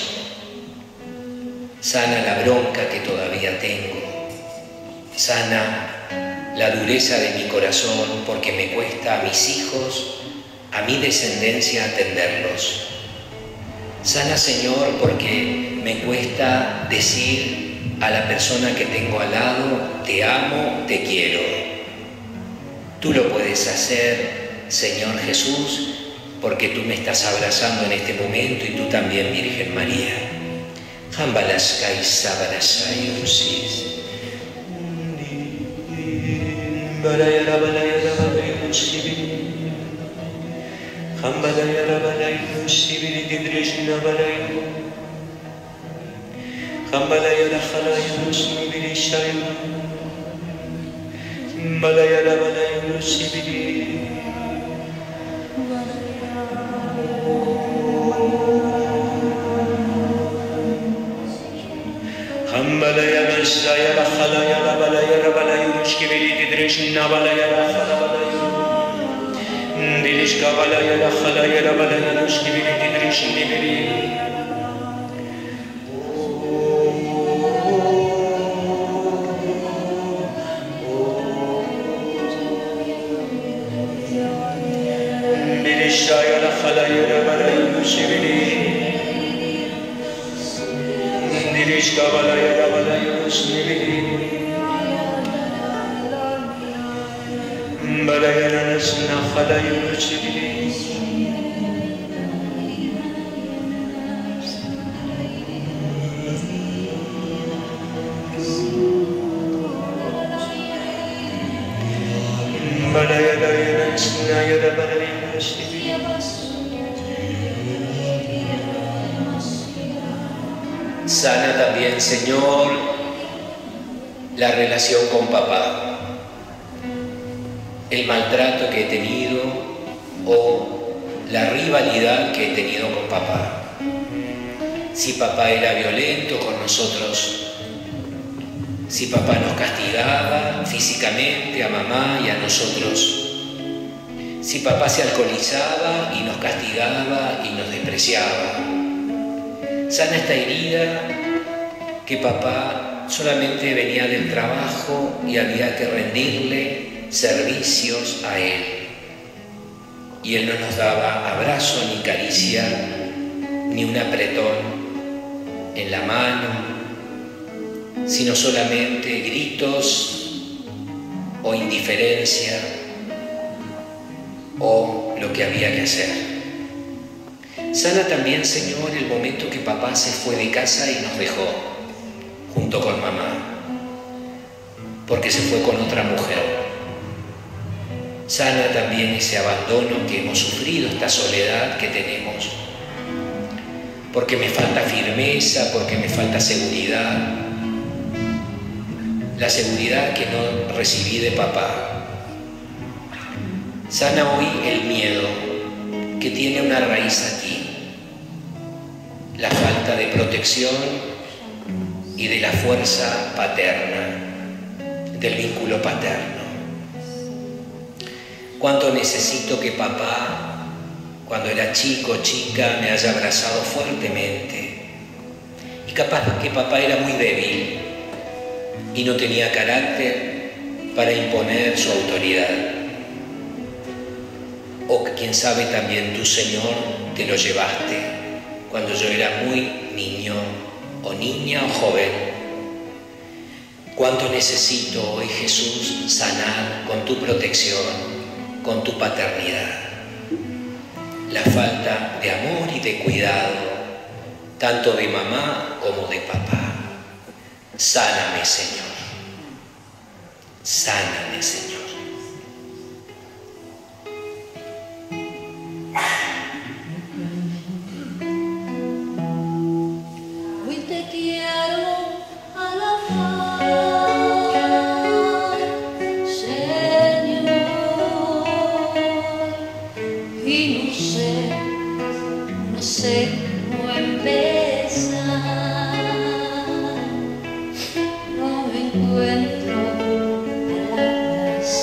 Sana la bronca que todavía tengo. Sana la dureza de mi corazón, porque me cuesta a mis hijos, a mi descendencia atenderlos. Sana, Señor, porque me cuesta decir a la persona que tengo al lado: te amo, te quiero. Tú lo puedes hacer, Señor Jesús, porque tú me estás abrazando en este momento, y tú también, Virgen María. Jambalaskai sabarasai ursis. Balayara balayara balayara shibiri Hambalayara balayara shibiri didrishna balayara Hambalayara khalayara shibiri shayara Balayara balayara shibiri Hambalayara shayara khalayara balayara balayara shibiri didrishna balayara khalayara Dilishka balayara khalayara balayara shibiri didrishni biri Dilishayara khalayara balayara shibiri Sana también, Señor, la relación con papá, el maltrato que he tenido o la rivalidad que he tenido con papá. Si papá era violento con nosotros, si papá nos castigaba físicamente a mamá y a nosotros, si papá se alcoholizaba y nos castigaba y nos despreciaba. Sana esta herida que papá solamente venía del trabajo y había que rendirle servicios a él. Y él no nos daba abrazo ni caricia, ni un apretón en la mano, sino solamente gritos o indiferencia o lo que había que hacer. Sana también, Señor, el momento que papá se fue de casa y nos dejó, junto con mamá, porque se fue con otra mujer. Sana también ese abandono que hemos sufrido, esta soledad que tenemos, porque me falta firmeza, porque me falta seguridad, la seguridad que no recibí de papá. Sana hoy el miedo que tiene una raíz aquí, la falta de protección y de la fuerza paterna, del vínculo paterno. Cuánto necesito que papá, cuando era chico o chica, me haya abrazado fuertemente. Y capaz que papá era muy débil y no tenía carácter para imponer su autoridad. O quién sabe también tú, Señor, te lo llevaste cuando yo era muy niño o niña o joven. Cuánto necesito hoy, Jesús, sanar con tu protección, con tu paternidad, la falta de amor y de cuidado, tanto de mamá como de papá. Sáname, Señor. Sáname, Señor. Hoy te quiero alabar, Señor, y no sé, no sé cómo empezar. No encuentro palabras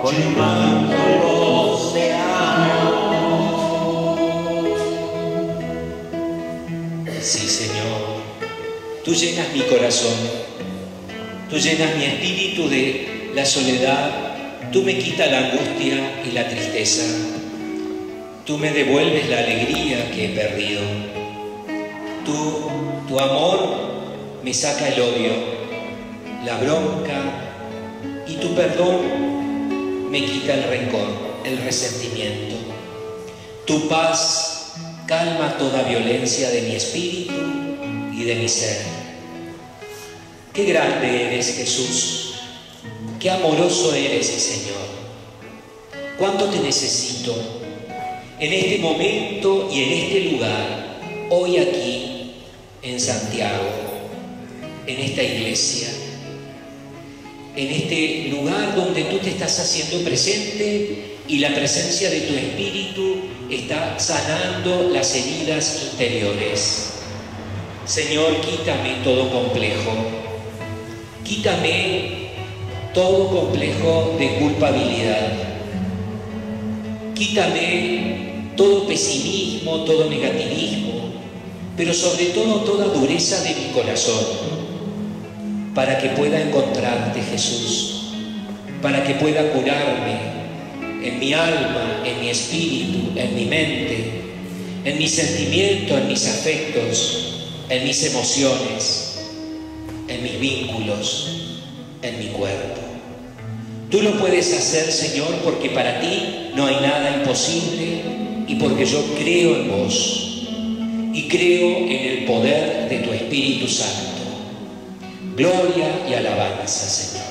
colmándolos de amor. Sí, Señor, tú llenas mi corazón, tú llenas mi espíritu de la soledad, tú me quitas la angustia y la tristeza, tú me devuelves la alegría que he perdido, tú, tu amor me saca el odio, la bronca, y tu perdón me quita el rencor, el resentimiento. Tu paz calma toda violencia de mi espíritu y de mi ser. Qué grande eres, Jesús, qué amoroso eres, Señor. Cuánto te necesito en este momento y en este lugar, hoy aquí en Santiago, en esta iglesia, en este lugar donde tú te estás haciendo presente y la presencia de tu Espíritu está sanando las heridas interiores. Señor, quítame todo complejo, quítame todo complejo de culpabilidad, quítame todo pesimismo, todo negativismo, pero sobre todo toda dureza de mi corazón, para que pueda encontrarte, Jesús, para que pueda curarme en mi alma, en mi espíritu, en mi mente, en mis sentimientos, en mis afectos, en mis emociones, en mis vínculos, en mi cuerpo. Tú lo puedes hacer, Señor, porque para ti no hay nada imposible y porque yo creo en vos y creo en el poder de tu Espíritu Santo. Gloria y alabanza, Señor.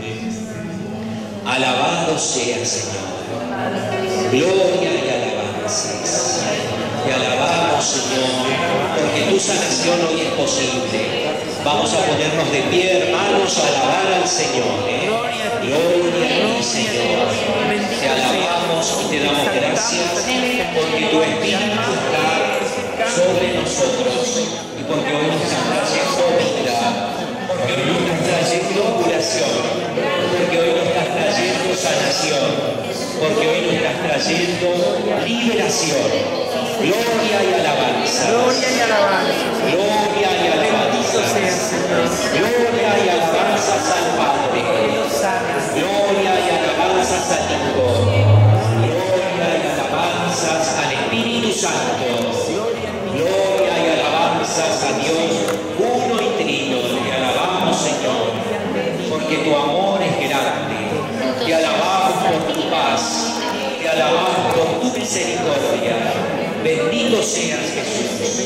Alabado sea, Señor. Gloria y alabanza. Te alabamos, Señor, porque tu sanación hoy es posible. Vamos a ponernos de pie, hermanos, a alabar al Señor. ¿eh? Gloria a ti, Señor. Te alabamos y te damos gracias porque tu Espíritu está sobre nosotros y porque hoy nos está trayendo vida. Porque hoy nos estás trayendo curación, porque hoy nos estás trayendo sanación, porque hoy nos estás trayendo liberación. Gloria y alabanza. Gloria y alabanza. Gloria y alabanza. Gloria y alabanza al Padre. Gloria y alabanza al Hijo. Gloria y alabanza al Espíritu Santo. Gloria y alabanza a Dios uno y trino. Señor, porque tu amor es grande, te alabamos por tu paz, te alabamos por tu misericordia. Bendito seas, Jesús.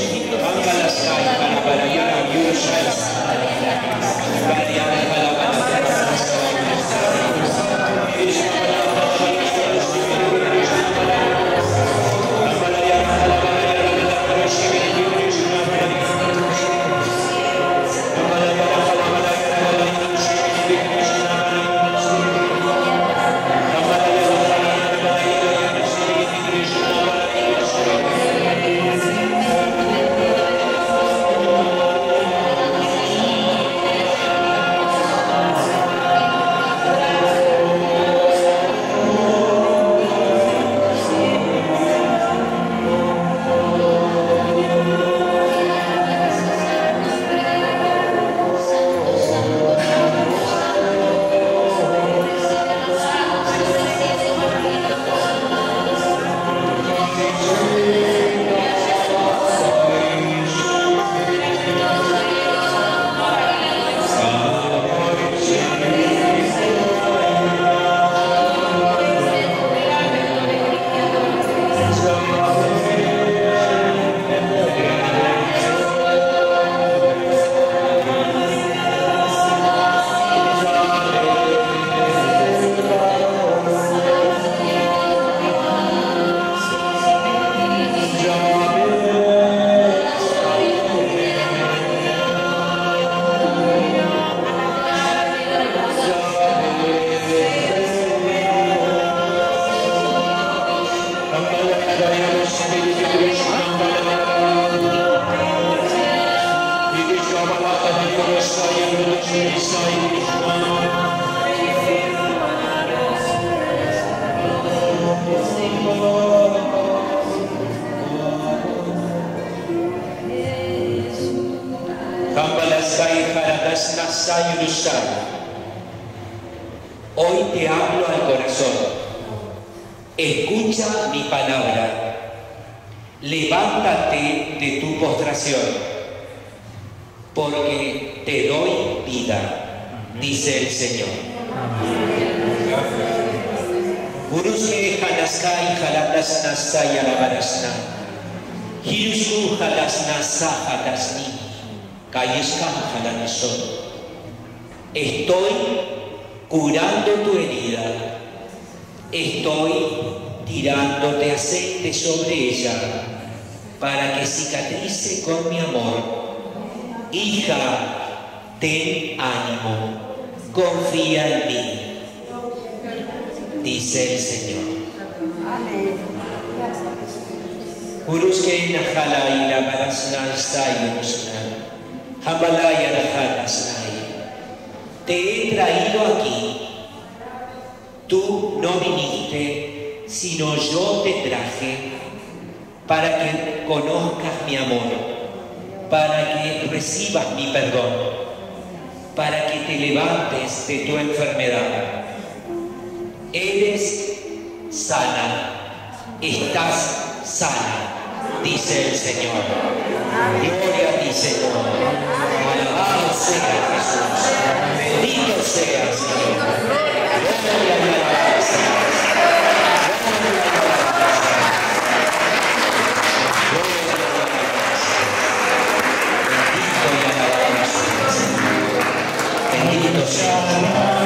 Hoy te hablo al corazón. Escucha mi palabra. Levántate de tu postración, porque te doy vida, dice el Señor. Urusque hanaskai halatasnasai alabarasna. Hirusku halasnasa hatasni. Kayeskan halaneson. Estoy curando tu herida. Estoy tirándote aceite sobre ella para que cicatrice con mi amor. Hija, ten ánimo, confía en mí, dice el Señor. Uruske najala y la barasna está y Jambalaya najala. Te he traído aquí. Tú no viniste, sino yo te traje para que conozcas mi amor, para que recibas mi perdón, para que te levantes de tu enfermedad. Eres sana, estás sana, dice el Señor. Gloria a ti, Señor. Alabado sea Jesús. Bendito sea, Señor. Gloria a Dios. Bendito sea.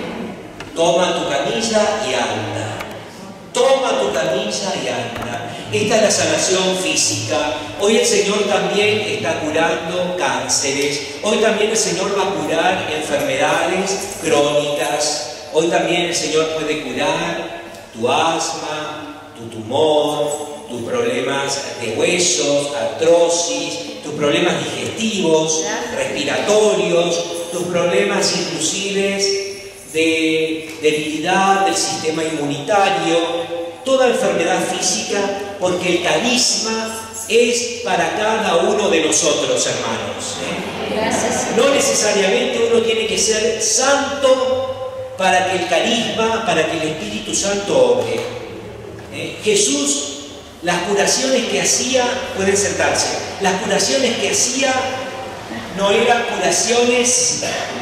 Toma tu camilla y anda. Toma tu camilla y anda. esta es la sanación física. Hoy el Señor también está curando cánceres. Hoy también el Señor va a curar enfermedades crónicas. Hoy también el Señor puede curar tu asma, tu tumor, tus problemas de huesos, artrosis, tus problemas digestivos, respiratorios, tus problemas inclusive de debilidad del sistema inmunitario, toda enfermedad física, porque el carisma es para cada uno de nosotros, hermanos. ¿eh? Gracias. No necesariamente uno tiene que ser santo para que el carisma, para que el Espíritu Santo obre. ¿eh? Jesús, las curaciones que hacía, pueden sentarse, las curaciones que hacía no eran curaciones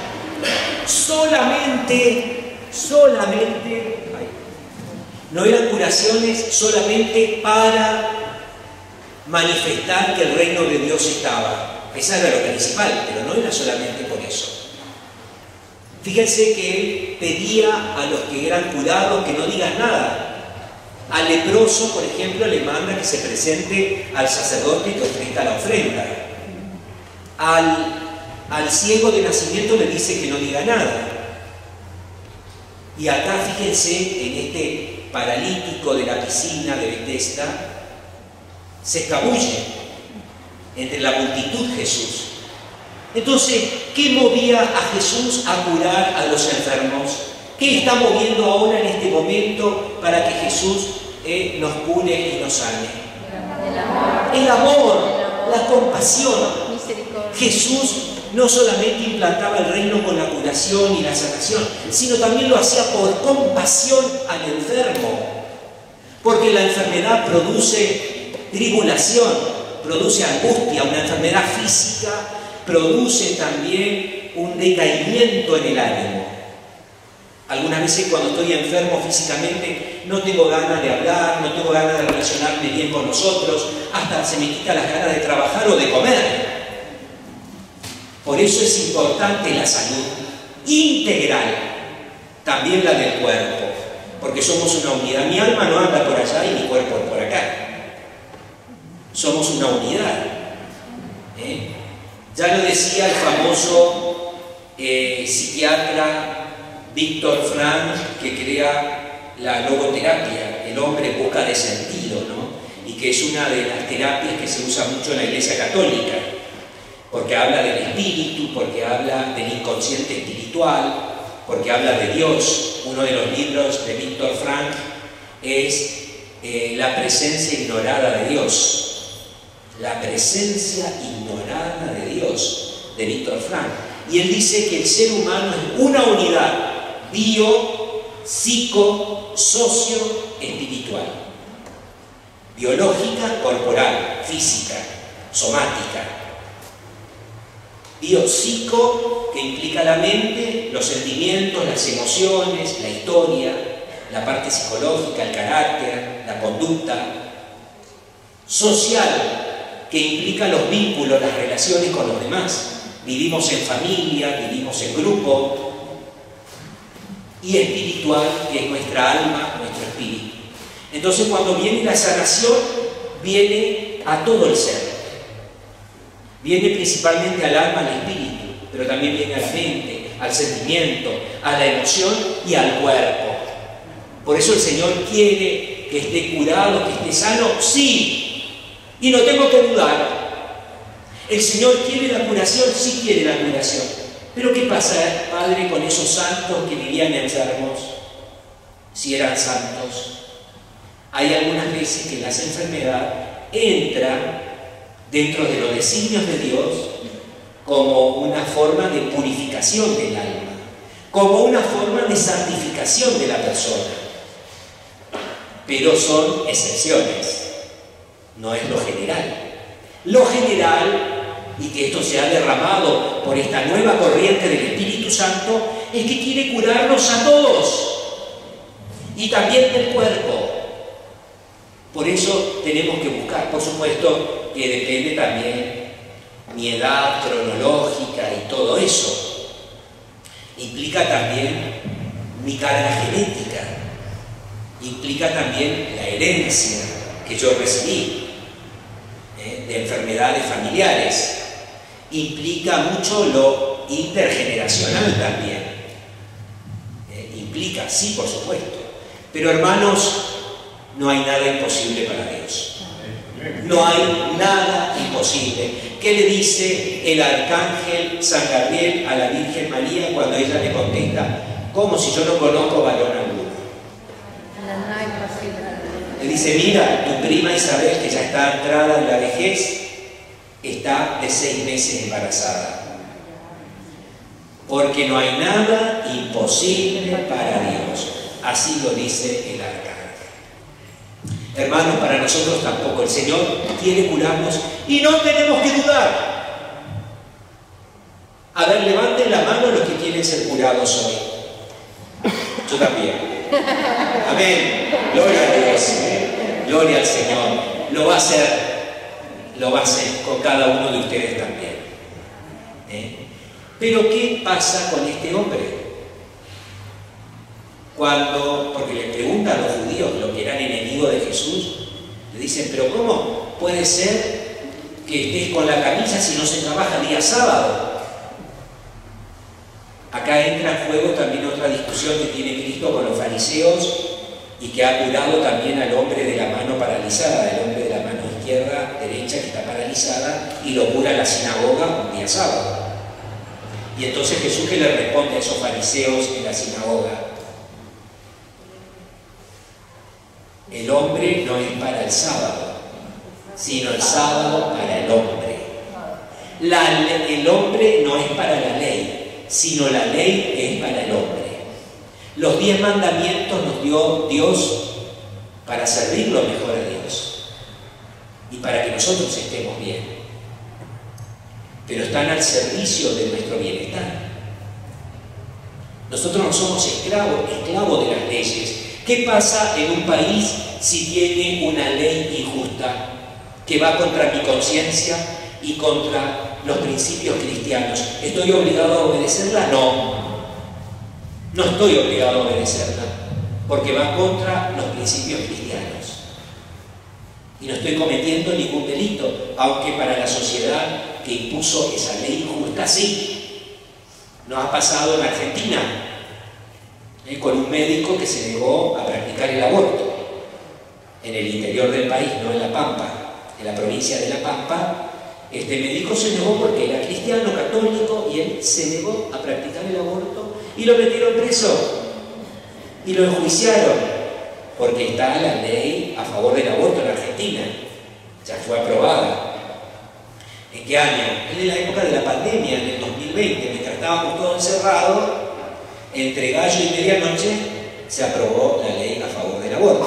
solamente, solamente, ay, no eran curaciones solamente para manifestar que el reino de Dios estaba. Esa era lo principal, pero no era solamente por eso. Fíjense que él pedía a los que eran curados que no digan nada. Al leproso, por ejemplo, le manda que se presente al sacerdote y que ofrezca la ofrenda. Al, al ciego de nacimiento le dice que no diga nada. Y acá, fíjense, en este paralítico de la piscina de Bethesda, se escabulle entre la multitud Jesús. Entonces, ¿qué movía a Jesús a curar a los enfermos? ¿Qué está moviendo ahora en este momento para que Jesús eh, nos cure y nos sane? El amor. El amor, la compasión. Misericordia. Jesús no solamente implantaba el reino con la curación y la sanación, sino también lo hacía por compasión al enfermo. Porque la enfermedad produce tribulación, produce angustia, una enfermedad física produce también un decaimiento en el ánimo. Algunas veces cuando estoy enfermo físicamente no tengo ganas de hablar, no tengo ganas de relacionarme bien con nosotros, hasta se me quita las ganas de trabajar o de comer. Por eso es importante la salud integral, también la del cuerpo, porque somos una unidad. Mi alma no anda por allá y mi cuerpo por acá. Somos una unidad. ¿eh? Ya lo decía el famoso eh, psiquiatra Víctor Frank, que crea la logoterapia, el hombre en busca de sentido, ¿no? Y que es una de las terapias que se usa mucho en la Iglesia Católica, porque habla del espíritu, porque habla del inconsciente espiritual, porque habla de Dios. Uno de los libros de Víctor Frank es eh, La presencia ignorada de Dios. La presencia ignorada de Dios, de Víctor Frank. Y él dice que el ser humano es una unidad bio, psico, socio, espiritual. Biológica, corporal, física, somática. Bio, psico, que implica la mente, los sentimientos, las emociones, la historia, la parte psicológica, el carácter, la conducta. Social, que implica los vínculos, las relaciones con los demás. Vivimos en familia, vivimos en grupo. Y espiritual, que es nuestra alma, nuestro espíritu. Entonces, cuando viene la sanación, viene a todo el ser. Viene principalmente al alma, al espíritu, pero también viene a la mente, al sentimiento, a la emoción y al cuerpo. Por eso el Señor quiere que esté curado, que esté sano, sí. Y no tengo que dudar. El Señor quiere la curación, sí quiere la curación. Pero ¿qué pasa, Padre, con esos santos que vivían enfermos? Si eran santos. Hay algunas veces que la enfermedad entra dentro de los designios de Dios como una forma de purificación del alma, como una forma de santificación de la persona. Pero son excepciones. No es lo general. Lo general, y que esto se ha derramado por esta nueva corriente del Espíritu Santo, es que quiere curarnos a todos, y también del cuerpo. Por eso tenemos que buscar, por supuesto, que depende también mi edad cronológica y todo eso. Implica también mi carga genética, implica también la herencia, que que yo recibí, ¿eh? de enfermedades familiares. Implica mucho lo intergeneracional también. ¿Eh? Implica, sí, por supuesto. Pero hermanos, no hay nada imposible para Dios. No hay nada imposible. ¿Qué le dice el arcángel San Gabriel a la Virgen María cuando ella le contesta? ¿Cómo si yo no conozco varón alguno? No hay posibilidad. Le dice, mira, tu prima Isabel, que ya está entrada en la vejez, está de seis meses embarazada. Porque no hay nada imposible para Dios. Así lo dice el arcángel. Hermanos, para nosotros tampoco. El Señor quiere curarnos y no tenemos que dudar. A ver, levanten la mano los que quieren ser curados hoy. Yo también. Amén. Gloria a Dios. Gloria al Señor. Lo va a hacer. Lo va a hacer con cada uno de ustedes también. ¿Eh? Pero ¿qué pasa con este hombre? Cuando, porque le preguntan a los judíos, los que eran enemigos de Jesús, le dicen, pero ¿cómo puede ser que estés con la camisa si no se trabaja el día sábado? Acá entra en juego también otra discusión que tiene Cristo con los fariseos y que ha curado también al hombre de la mano paralizada, el hombre de la mano izquierda, derecha, que está paralizada, y lo cura en la sinagoga un día sábado. Y entonces Jesús, ¿qué le responde a esos fariseos en la sinagoga? El hombre no es para el sábado, sino el sábado para el hombre. La, el hombre no es para la ley, sino la ley es para el hombre. Los diez mandamientos nos dio Dios para servirlo mejor a Dios y para que nosotros estemos bien. Pero están al servicio de nuestro bienestar. Nosotros no somos esclavos, esclavos de las leyes. ¿Qué pasa en un país si tiene una ley injusta que va contra mi conciencia y contra los principios cristianos? ¿Estoy obligado a obedecerla? No. No estoy obligado a obedecerla, porque va contra los principios cristianos. Y no estoy cometiendo ningún delito, aunque para la sociedad que impuso esa ley injusta, sí. Nos ha pasado en Argentina, ¿eh? con un médico que se negó a practicar el aborto en el interior del país, no en La Pampa, en la provincia de La Pampa. Este médico se negó porque era cristiano, católico, y él se negó a practicar el aborto y lo metieron preso y lo enjuiciaron porque está la ley a favor del aborto en Argentina, ya fue aprobada. ¿En qué año? En la época de la pandemia, en el dos mil veinte, mientras estábamos todos encerrados, entre gallo y medianoche se aprobó la ley a favor del aborto.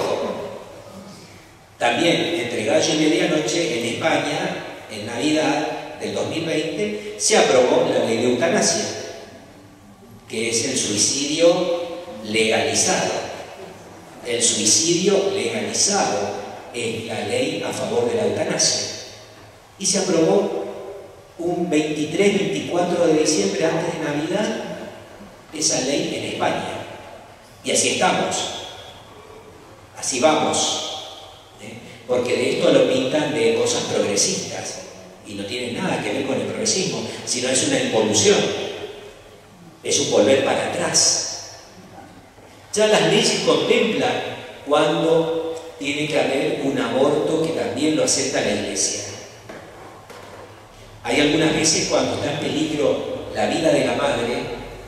También entre gallo y medianoche en España, en Navidad del dos mil veinte, se aprobó la ley de eutanasia, que es el suicidio legalizado. El suicidio legalizado es la ley a favor de la eutanasia. Y se aprobó un veintitrés veinticuatro de diciembre, antes de Navidad, esa ley en España. Y así estamos. Así vamos. ¿eh? Porque de esto lo pintan de cosas progresistas. Y no tiene nada que ver con el progresismo, sino es una involución. Es un volver para atrás. Ya las leyes contemplan cuando tiene que haber un aborto que también lo acepta la Iglesia. Hay algunas veces cuando está en peligro la vida de la madre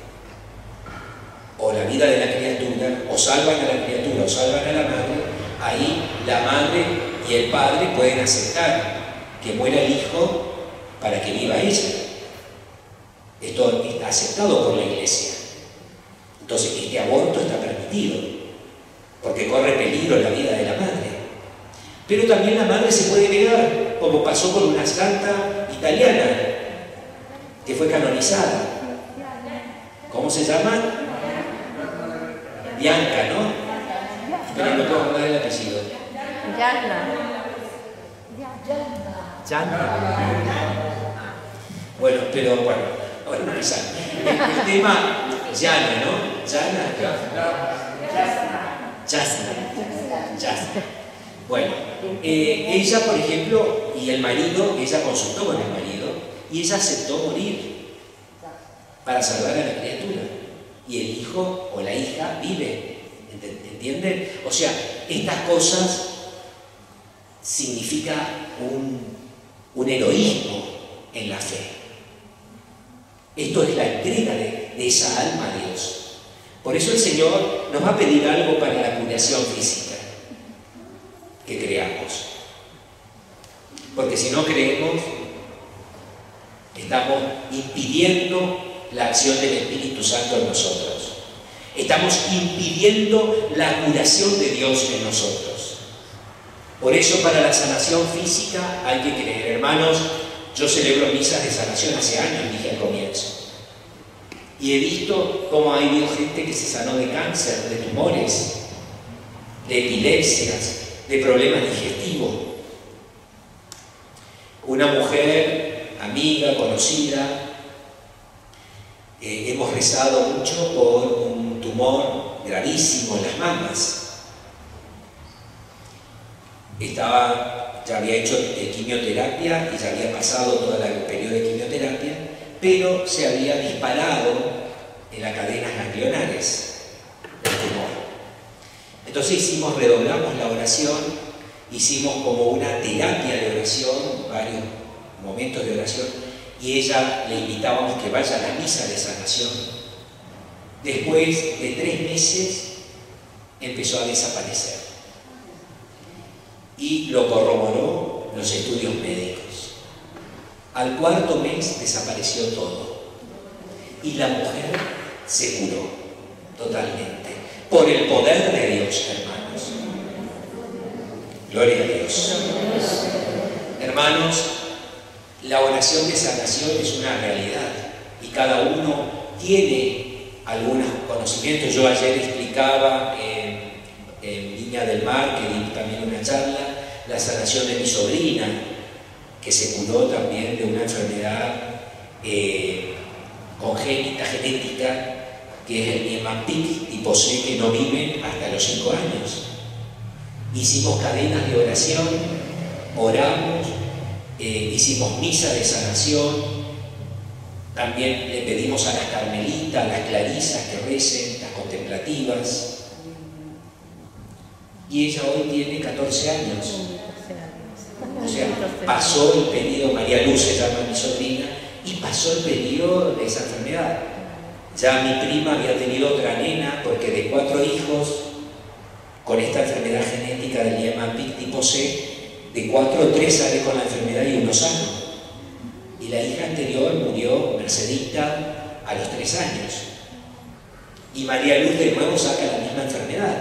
o la vida de la criatura, o salvan a la criatura o salvan a la madre, ahí la madre y el padre pueden aceptar que muera el hijo para que viva ella. Esto está aceptado por la Iglesia. Entonces este aborto está permitido porque corre peligro la vida de la madre. Pero también la madre se puede negar, como pasó con una santa italiana que fue canonizada. ¿Cómo se llama? Bianca, ¿no? Pero no puedo hablar el apellido. Yana. Bueno, pero bueno, ahora no me sale. El, el tema Yana, ¿no? Yana. Jasna. Jasna. Bueno, eh, ella, por ejemplo, y el marido, ella consultó con el marido y ella aceptó morir para salvar a la criatura. Y el hijo o la hija vive, ¿entienden? O sea, estas cosas significan un, un heroísmo en la fe. Esto es la entrega de, de esa alma a Dios. Por eso el Señor nos va a pedir algo para la curación física, que creamos. Porque si no creemos, estamos impidiendo la acción del Espíritu Santo en nosotros. Estamos impidiendo la curación de Dios en nosotros. Por eso para la sanación física hay que creer. Hermanos, yo celebro misas de sanación hace años, dije al comienzo. Y he visto cómo ha habido gente que se sanó de cáncer, de tumores, de epilepsias, de problemas digestivos. Una mujer, amiga, conocida, eh, hemos rezado mucho por un tumor gravísimo en las mamas. Estaba, ya había hecho eh, quimioterapia y ya había pasado todo el periodo de quimioterapia, pero se había disparado en las cadenas ganglionares del tumor. Entonces hicimos, redoblamos la oración, hicimos como una terapia de oración, varios momentos de oración, y ella le invitábamos que vaya a la misa de sanación. Después de tres meses empezó a desaparecer. Y lo corroboró los estudios médicos. Al cuarto mes desapareció todo. Y la mujer se curó totalmente. Por el poder de Dios, hermanos. Gloria a Dios. Hermanos, la oración de sanación es una realidad. Y cada uno tiene algunos conocimientos. Yo ayer explicaba en, en Viña del Mar, que di también una charla, la sanación de mi sobrina, que se curó también de una enfermedad eh, congénita, genética, que es el Niemann-Pick tipo C, que no viven hasta los cinco años. Hicimos cadenas de oración, oramos, eh, hicimos misa de sanación, también le pedimos a las carmelitas, a las clarisas que recen, las contemplativas. Y ella hoy tiene catorce años. O sea, pasó el periodo, María Luz se llama mi sobrina, y pasó el periodo de esa enfermedad. Ya mi prima había tenido otra nena, porque de cuatro hijos con esta enfermedad genética del Niemann-Pick tipo C, de cuatro, tres sale con la enfermedad y uno sano. Y la hija anterior murió, Mercedita, a los tres años. Y María Luz de nuevo saca la misma enfermedad.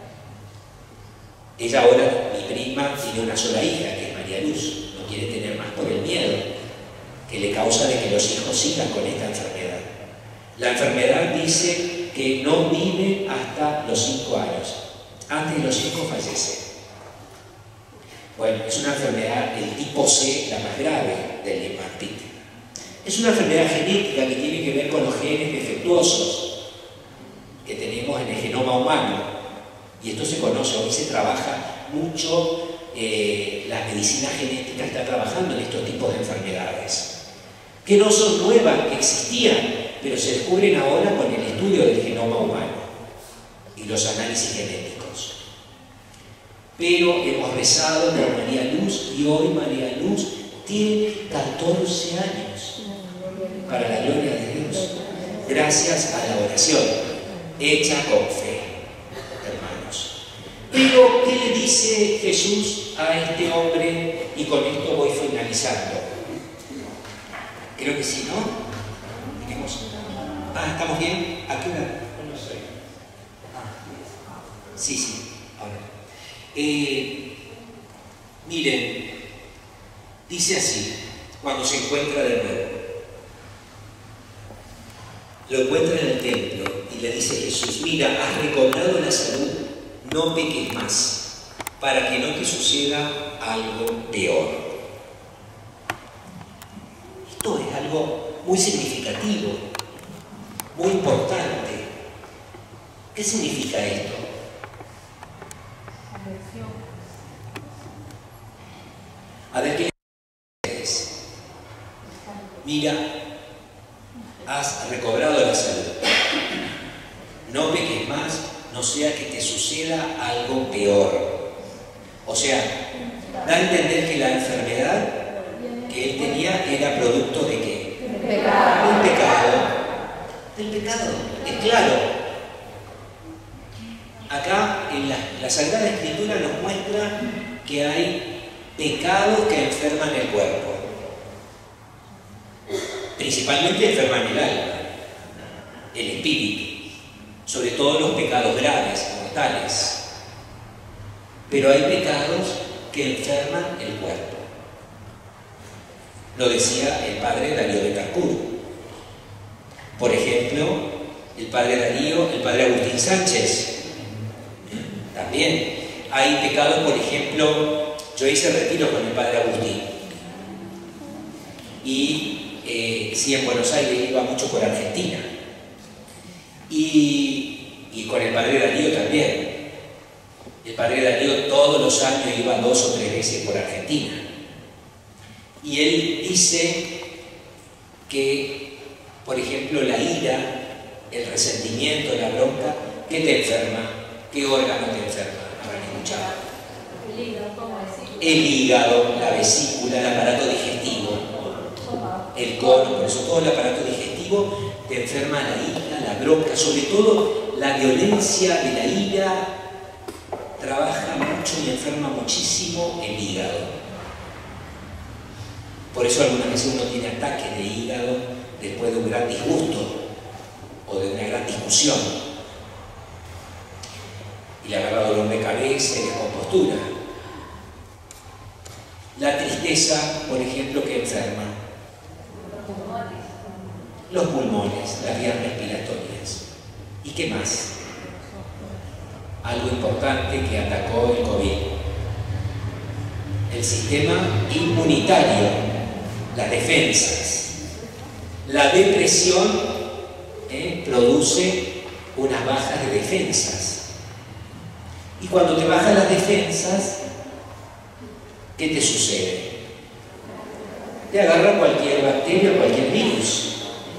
Ella ahora, mi prima, tiene una sola hija, que es María Luz. No quiere tener más por el miedo que le causa de que los hijos sigan con esta enfermedad. La enfermedad dice que no vive hasta los cinco años. Antes de los cinco fallece. Bueno, es una enfermedad del tipo C, la más grave del Niemann-Pick. Es una enfermedad genética que tiene que ver con los genes defectuosos que tenemos en el genoma humano. Y esto se conoce, hoy se trabaja mucho, eh, la medicina genética está trabajando en estos tipos de enfermedades, que no son nuevas, que existían, pero se descubren ahora con el estudio del genoma humano y los análisis genéticos. Pero hemos rezado por María Luz y hoy María Luz tiene catorce años, para la gloria de Dios, gracias a la oración hecha con fe. Pero, ¿qué le dice Jesús a este hombre? Y con esto voy finalizando. Creo que sí, ¿no? Tenemos... Ah, ¿estamos bien? ¿A qué hora? Ah, sí, sí, ahora. Eh, miren, dice así, cuando se encuentra de nuevo. Lo encuentra en el templo y le dice Jesús, mira, has recobrado la salud, no peques más, para que no te suceda algo peor. Esto es algo muy significativo, muy importante. ¿Qué significa esto? A ver qué es. Mira, has recobrado la salud. No peques más, no sea que te suceda algo peor. O sea, da a entender que la enfermedad que él tenía era producto de qué? Pecado. Del pecado. Del pecado. Es claro. Acá en la, la Sagrada Escritura nos muestra que hay pecados que enferman el cuerpo. Principalmente enferman el alma, el espíritu, sobre todo los pecados graves, mortales. Pero hay pecados que enferman el cuerpo. Lo decía el padre Darío de Carcur. Por ejemplo, el padre Darío, el padre Agustín Sánchez. También hay pecados, por ejemplo, yo hice retiro con el padre Agustín. Y eh, sí, en Buenos Aires iba mucho por Argentina. Y, y con el padre Darío también. El padre Darío todos los años iba dos o tres veces por Argentina. Y él dice que, por ejemplo, la ira, el resentimiento, la bronca, ¿qué te enferma? ¿Qué órgano te enferma? Habrán escuchado. El hígado, ¿cómo decir? El hígado, la vesícula, el aparato digestivo, el colon, por eso todo el aparato digestivo te enferma la ira, la bronca, sobre todo la violencia de la ira trabaja mucho y enferma muchísimo el hígado. Por eso algunas veces uno tiene ataques de hígado después de un gran disgusto o de una gran discusión. Y le agarra dolor de cabeza y descompostura. La tristeza, por ejemplo, que enferma. Los pulmones, las vías respiratorias. ¿Y qué más? Algo importante que atacó el COVID. El sistema inmunitario. Las defensas. La depresión eh, produce unas bajas de defensas. Y cuando te bajan las defensas, ¿qué te sucede? Te agarra cualquier bacteria, cualquier virus.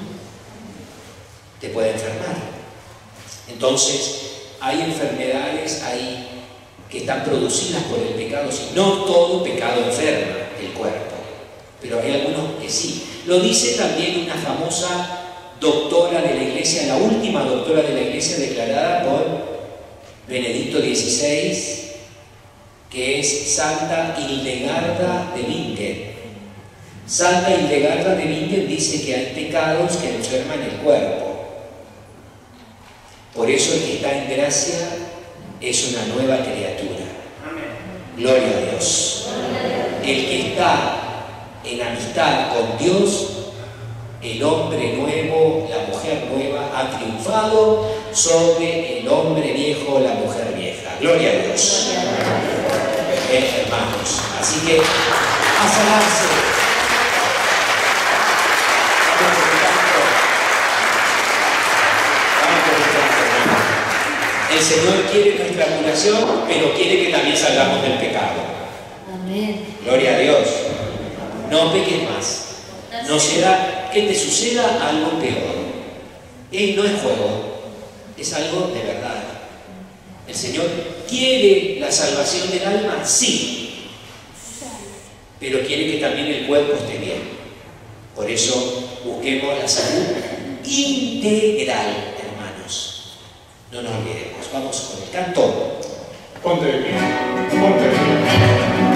Te puede enfermar. Entonces, hay enfermedades ahí que están producidas por el pecado. No todo pecado enferma el cuerpo, pero hay algunos que sí. Lo dice también una famosa doctora de la Iglesia, la última doctora de la Iglesia declarada por Benedicto dieciséis, que es Santa Hildegarda de Bingen. Santa Hildegarda de Bingen dice que hay pecados que enferman el cuerpo. Por eso el que está en gracia es una nueva criatura. Gloria a Dios. El que está en amistad con Dios, el hombre nuevo, la mujer nueva, ha triunfado sobre el hombre viejo, la mujer vieja. Gloria a Dios. Eh, hermanos. Así que, a sanarse. El Señor quiere nuestra curación, pero quiere que también salgamos del pecado. Amén. Gloria a Dios. No peques más. No será que te suceda algo peor. Y no es juego, es algo de verdad. ¿El Señor quiere la salvación del alma? Sí. Pero quiere que también el cuerpo esté bien. Por eso busquemos la salud integral, hermanos. No nos olvidemos. Vamos con el canto. Ponte de pie, ponte de pie.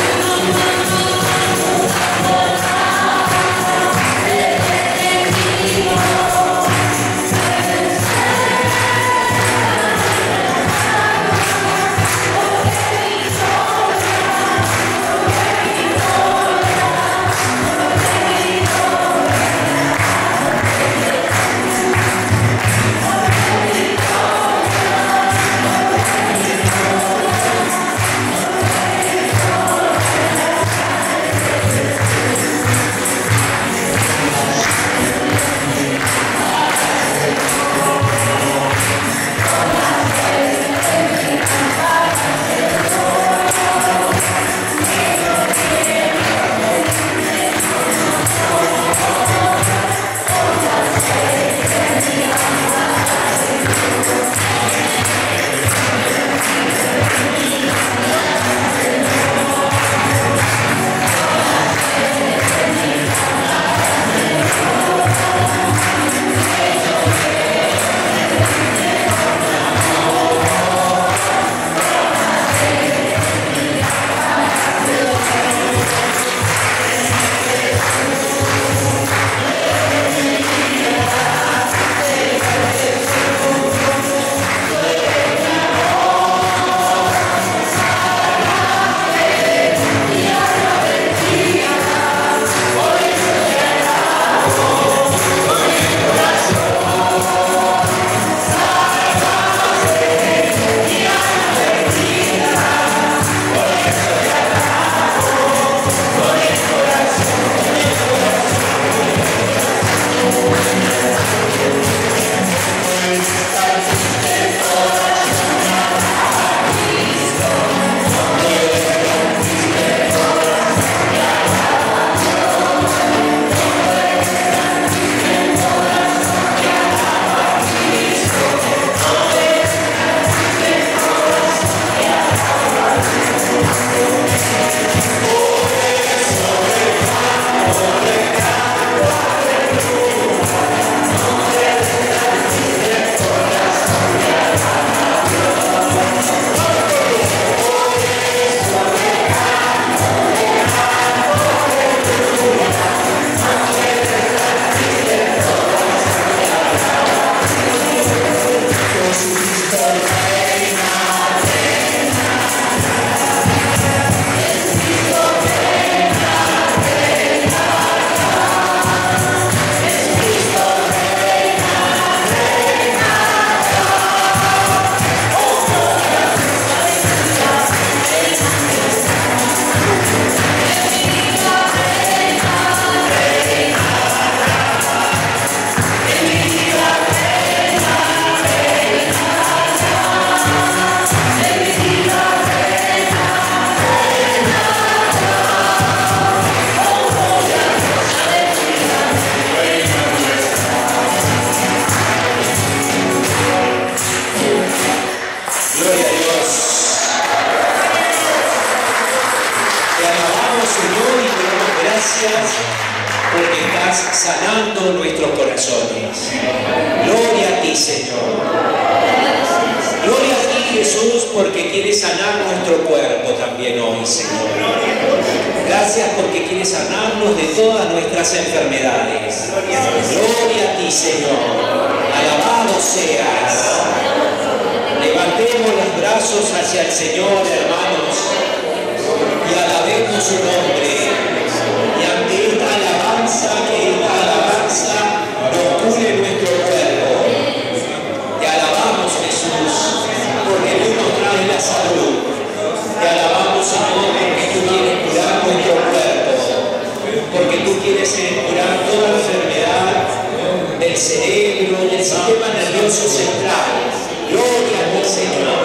Thank you. gracias porque estás sanando nuestros corazones. Gloria a ti, Señor. Gloria a ti, Jesús, porque quieres sanar nuestro cuerpo también hoy, Señor. Gracias porque quieres sanarnos de todas nuestras enfermedades. Gloria a ti, Señor. Alabado seas. Levantemos los brazos hacia el Señor, hermanos, y alabemos su nombre. Y ante esta alabanza, que esta alabanza nos cure nuestro cuerpo. Te alabamos, Jesús, porque tú nos traes la salud. Te alabamos, Señor, porque tú quieres curar nuestro cuerpo, porque tú quieres curar toda enfermedad del cerebro, del sistema nervioso central. Gloria a ti, Señor.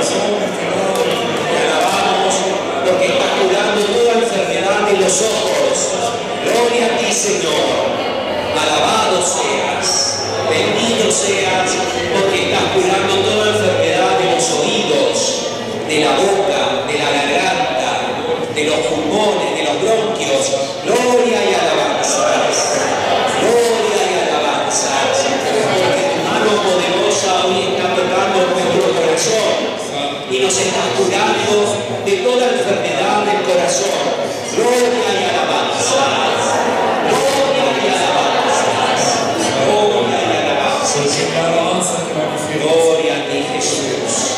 Te alabamos porque estás curando toda enfermedad de los ojos. Gloria a ti, Señor. Alabado seas. Bendito seas porque estás curando toda enfermedad de los oídos, de la boca, de la garganta, de los pulmones, de los bronquios. Gloria y alabanzas. Gloria y alabanzas. Porque tu mano poderosa hoy está tocando nuestro corazón y nos está curando de toda enfermedad del corazón. Gloria y alabanzas. Gloria y alabanzas. Gloria y alabanzas. Gloria a ti, Jesús.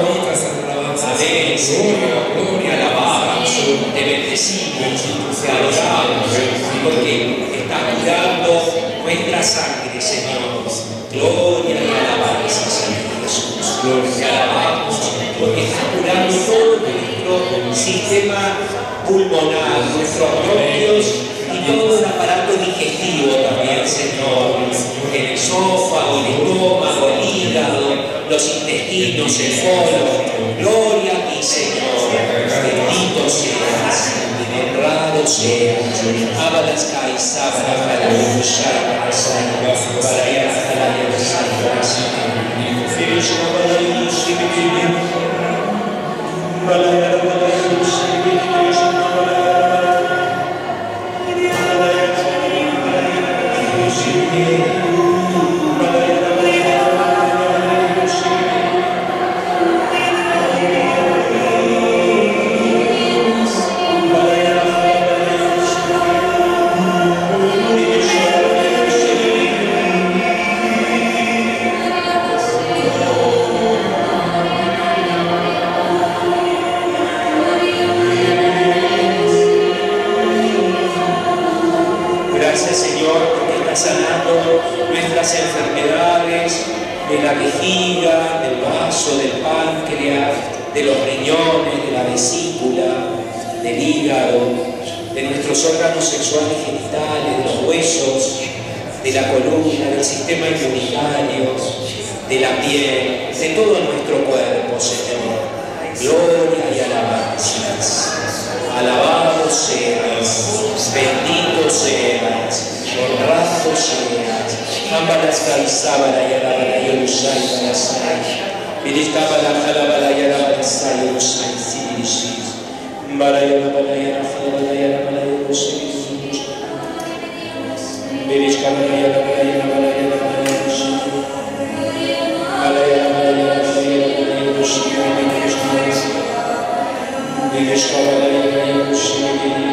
Amén, Señor. Te alabamos, te bendecimos, te adoramos, porque estás curando nuestra sangre, Señor. Gloria y alabanza, Señor Jesús. Te alabamos, porque estás curando todo nuestro sistema pulmonar, nuestros bronquios y todo el aparato digestivo también, Señor. El esófago, el estómago, el hígado, los intestinos, el colon. Gloria a ti, Señor. Bendito seas, honrado seas. Abalas caisa, para para para enfermedades de la vejiga, del vaso, del páncreas, de los riñones, de la vesícula, del hígado, de nuestros órganos sexuales genitales, de los huesos, de la columna, del sistema inmunitario, de la piel, de todo nuestro cuerpo, Señor. Gloria y alabanzas. Alabado seas, bendito seas, honrado seas. Ambalas Kaisabara Yarabara Yerusai Balasai. Birikabala Kalabala Yarabara Sai Yerusai Sirishis. Barayana Balayana Falabala Yarabala Yerusai. Birikabala Yarabala Yarabala Yarabala Yerusai. Balayana Balayana Balayana Yerusai. Birikabala Yarabala Yerusai.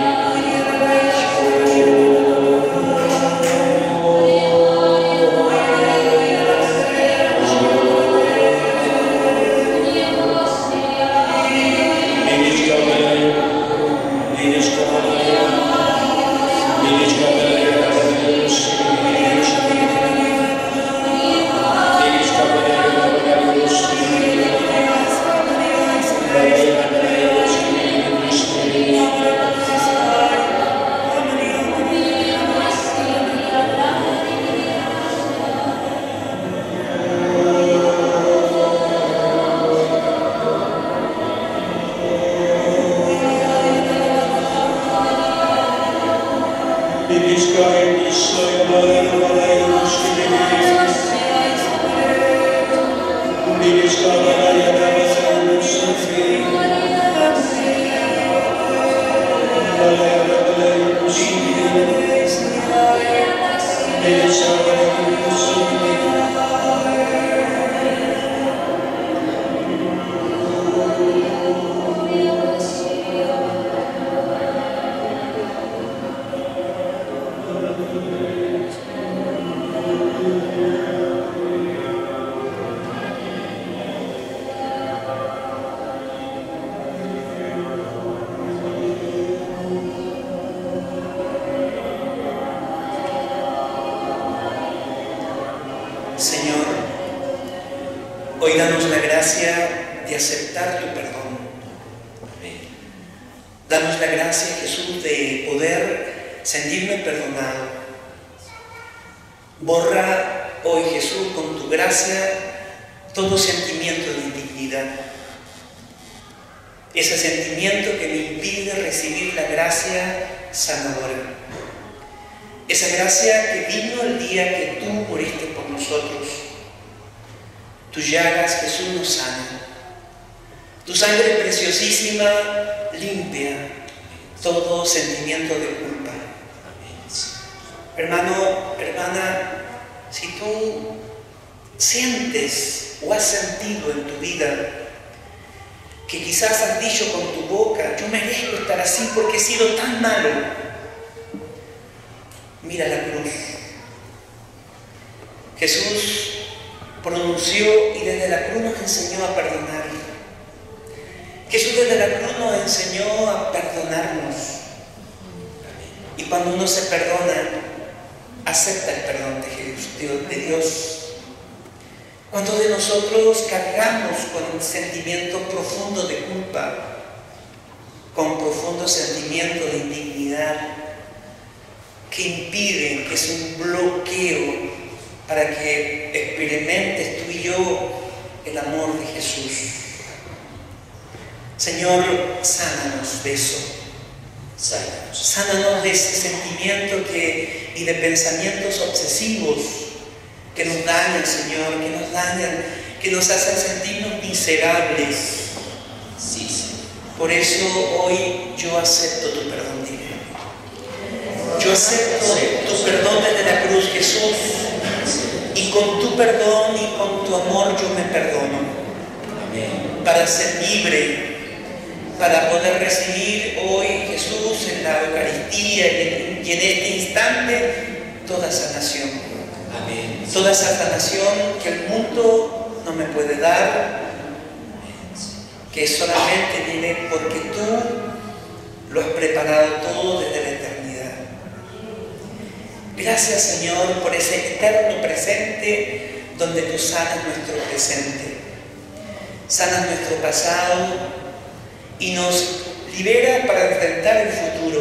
Thank you. Señor, hoy danos la gracia de aceptar tu perdón. Danos la gracia, Jesús, de poder sentirme perdonado. Borra hoy, Jesús, con tu gracia, todo sentimiento de indignidad. Ese sentimiento que me impide recibir la gracia sanadora. Esa gracia que vino el día que tú moriste por nosotros. Tus llagas, Jesús, nos sana. Tu sangre preciosísima limpia todo sentimiento de culpa. Hermano, hermana, si tú sientes o has sentido en tu vida que quizás has dicho con tu boca, yo merezco estar así porque he sido tan malo, mira la cruz. Jesús pronunció y desde la cruz nos enseñó a perdonar. Jesús desde la cruz nos enseñó a perdonarnos. Y cuando uno se perdona, acepta el perdón de Dios. ¿Cuántos de nosotros cargamos con un sentimiento profundo de culpa, con profundo sentimiento de indignidad, que impiden, que es un bloqueo para que experimentes tú y yo el amor de Jesús? Señor, sánanos de eso. Sánanos. Sánanos de ese sentimiento que, y de pensamientos obsesivos que nos dañan, Señor, que nos dañan, que nos hacen sentirnos miserables. Sí, Señor. Por eso hoy yo acepto tu perdón divino. Yo acepto tu perdón desde la cruz, Jesús. Y con tu perdón y con tu amor yo me perdono. Amén. Para ser libre, para poder recibir hoy, Jesús, en la Eucaristía y en este instante, toda sanación. Amén. Toda esa sanación que el mundo no me puede dar, que solamente viene porque tú lo has preparado todo desde la eternidad. Gracias, Señor, por ese eterno presente donde tú sanas nuestro presente, sanas nuestro pasado y nos libera para enfrentar el futuro.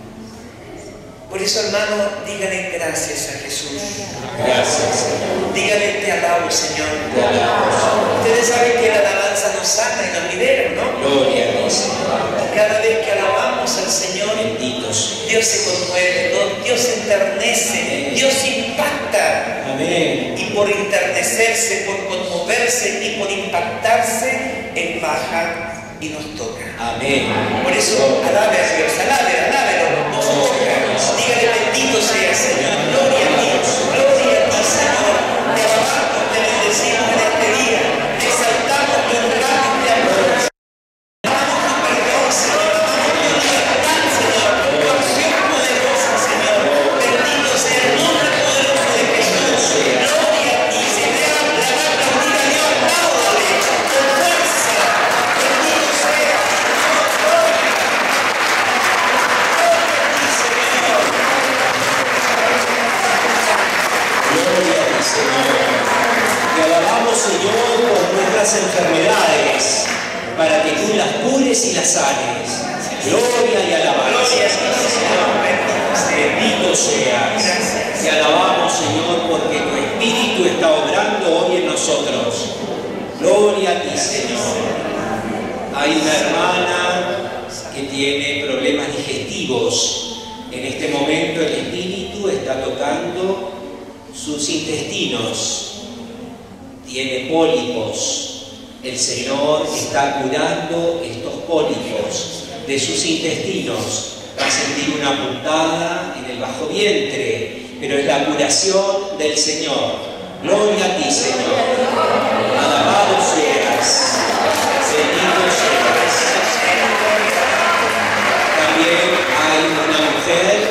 Por eso, hermano, dígale gracias a Jesús. Gracias. Dígale te alabo, Señor. Te alabo. Ustedes saben que la alabanza nos sana y nos libera, ¿no? Gloria a Dios. Y cada vez que alabamos al Señor, benditos, Dios se conmueve, Dios se enternece, amén. Dios impacta. Amén. Y por enternecerse, por conmoverse y por impactarse, Él baja y nos toca. Amén. Por eso, alabe a Dios, alabe, alábelo, nos toca. Dígale bendito sea, Señor. Gloria a Dios, gloria a ti, Señor. Te alabamos, te bendecimos en este día. Te exaltamos, te honramos, te amamos. Amamos tu perdón, Señor. Amamos tu libertad, Señor. Tu acción poderosa, Señor. Bendito sea el nombre poderoso de Jesús. Gloria a ti, Señor. La aplaudida a Dios, apláudale con fuerza. Bendito sea. Te alabamos, Señor, por nuestras enfermedades, para que tú las cures y las sanes. Gloria y alabanza. Bendito seas. Te alabamos, Señor, porque tu Espíritu está obrando hoy en nosotros. Gloria a ti, Señor. Hay una hermana que tiene problemas digestivos. En este momento el Espíritu está tocando sus intestinos, tiene pólipos. El Señor está curando estos pólipos de sus intestinos. Va a sentir una puntada en el bajo vientre, pero es la curación del Señor. Gloria a ti, Señor. Alabado seas. Bendito seas. También hay una mujer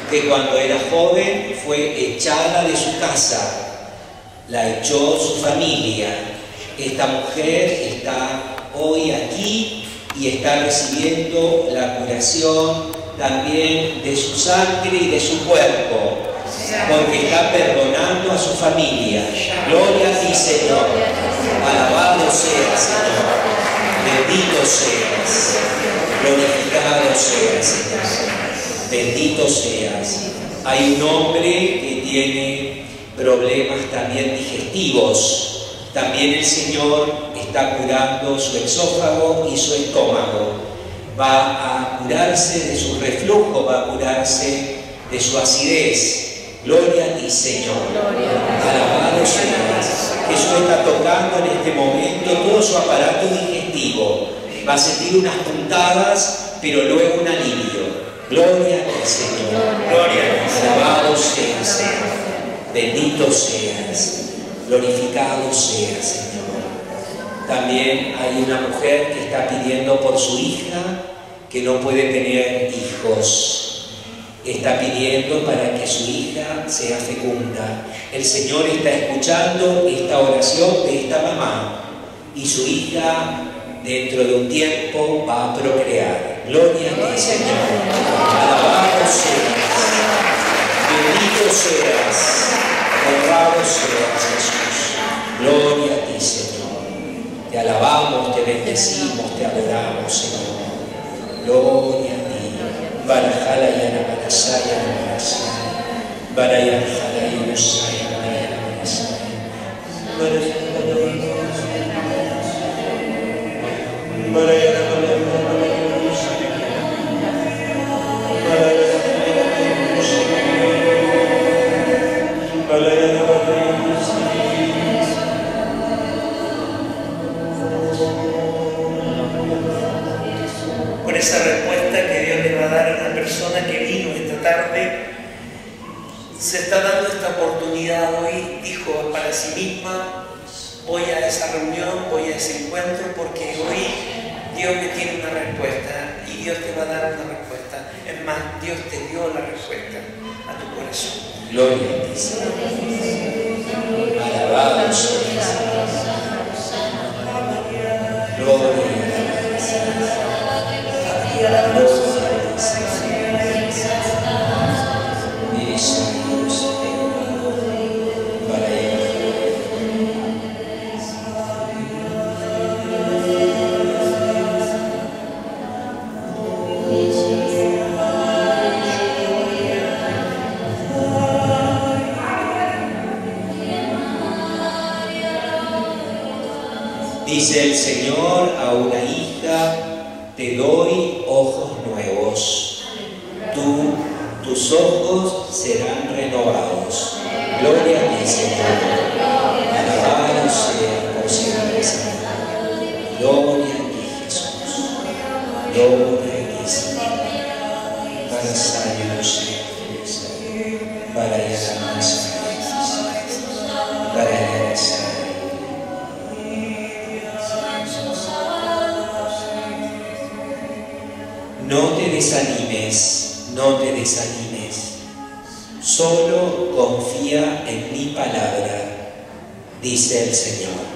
que cuando era joven fue echada de su casa, la echó su familia. Esta mujer está hoy aquí y está recibiendo la curación también de su sangre y de su cuerpo, porque está perdonando a su familia. Gloria a ti, Señor. Alabado seas, Señor. Bendito seas. Glorificado seas, Señor. Bendito seas. Hay un hombre que tiene problemas también digestivos. También el Señor está curando su esófago y su estómago. Va a curarse de su reflujo, va a curarse de su acidez. Gloria a ti, Señor. Alabado seas. Jesús está tocando en este momento todo su aparato digestivo. Va a sentir unas puntadas, pero luego un alivio. Gloria a ti, Señor. Gloria a ti. Alabado seas, Señor. Bendito seas. Glorificado seas, Señor. También hay una mujer que está pidiendo por su hija que no puede tener hijos. Está pidiendo para que su hija sea fecunda. El Señor está escuchando esta oración de esta mamá y su hija dentro de un tiempo va a procrear. Gloria a ti, Señor. Alabado seas. Bendito seas. Honrado seas, Jesús. Gloria a ti, Señor. Te alabamos, te bendecimos, te adoramos, Señor. Gloria a ti. Barajala y anamanasaya, anamanasaya. Barayajala y usaya, anamanasaya. Barajala y por esa respuesta que Dios le va a dar a una persona que vino esta tarde, se está dando esta oportunidad hoy, dijo para sí misma: voy a esa reunión, voy a ese encuentro, porque hoy Dios me tiene una respuesta y Dios te va a dar una respuesta. Es más, Dios te dio la respuesta a tu corazón. Gloria a ti, Señor. Alabado seas. Gloria a ti. Dice el Señor a una hija: te doy ojos nuevos, tú, tus ojos serán renovados. Gloria a ti, Señor. Alabado sea por siempre, Señor. Gloria a ti, Jesús. Gloria a ti, Señor. Para salvarnos, para llamarnos, para llamarnos. No te desanimes, no te desanimes. Solo confía en mi palabra, dice el Señor.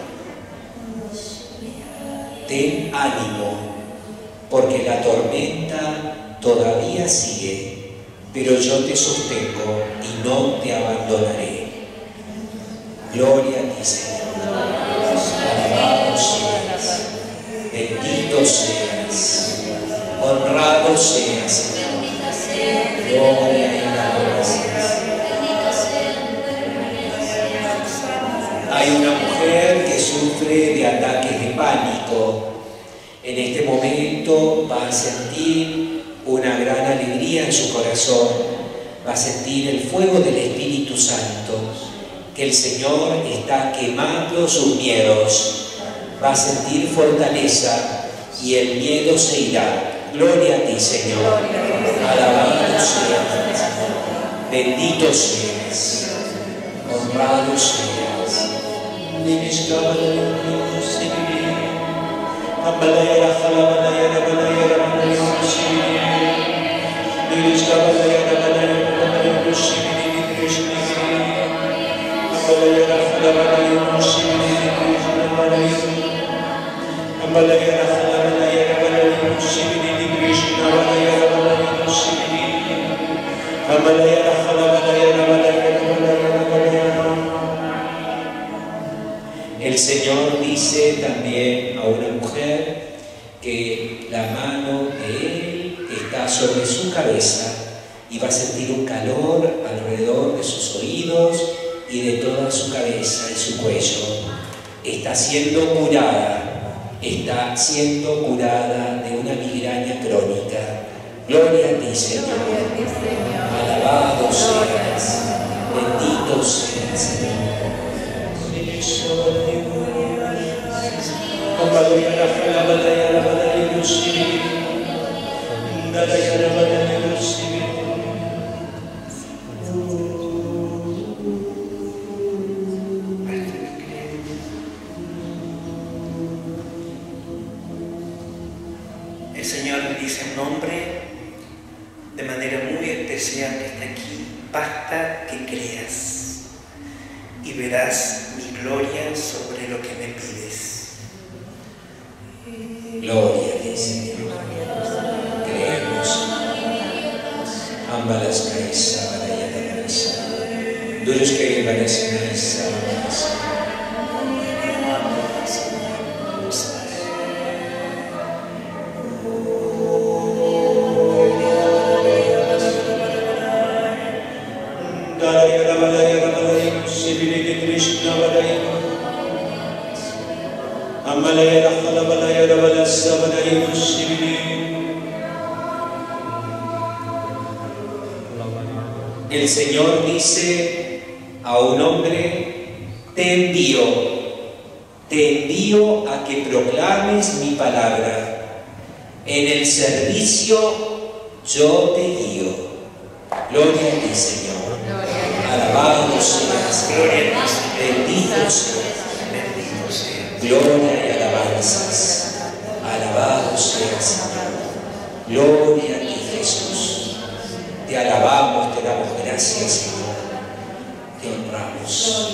Ten ánimo, porque la tormenta todavía sigue, pero yo te sostengo y no te abandonaré. Gloria a ti, Señor. Alabado seas, bendito seas. Honrado seas, gloria y alabanza. Hay una mujer que sufre de ataques de pánico. En este momento va a sentir una gran alegría en su corazón. Va a sentir el fuego del Espíritu Santo, que el Señor está quemando sus miedos. Va a sentir fortaleza y el miedo se irá. Gloria a ti, Señor. Alabado seas. Bendito seas. Honrado seas. El Señor dice también a una mujer que la mano de Él está sobre su cabeza y va a sentir un calor alrededor de sus oídos y de toda su cabeza y su cuello. Está siendo curada, está siendo curada de una migraña crónica. Gloria a ti, Señor. Alabado seas, bendito seas, Señor. El Señor dice un nombre de manera muy especial que está aquí: basta que creas y verás mi gloria sobre lo que me pides. Gloria a ti, Señor. Creemos. Ambalas caesa, barayada caesa. Duros que ibanes caesa, caesa. El Señor dice a un hombre: te envío, te envío a que proclames mi palabra. En el servicio yo te guío. Gloria a ti, Señor. Alabado seas, bendito seas, gloria y alabanzas. Alabado seas, Señor. Gloria a ti, Jesús. Te alabamos, te damos gracias, Señor. Te honramos.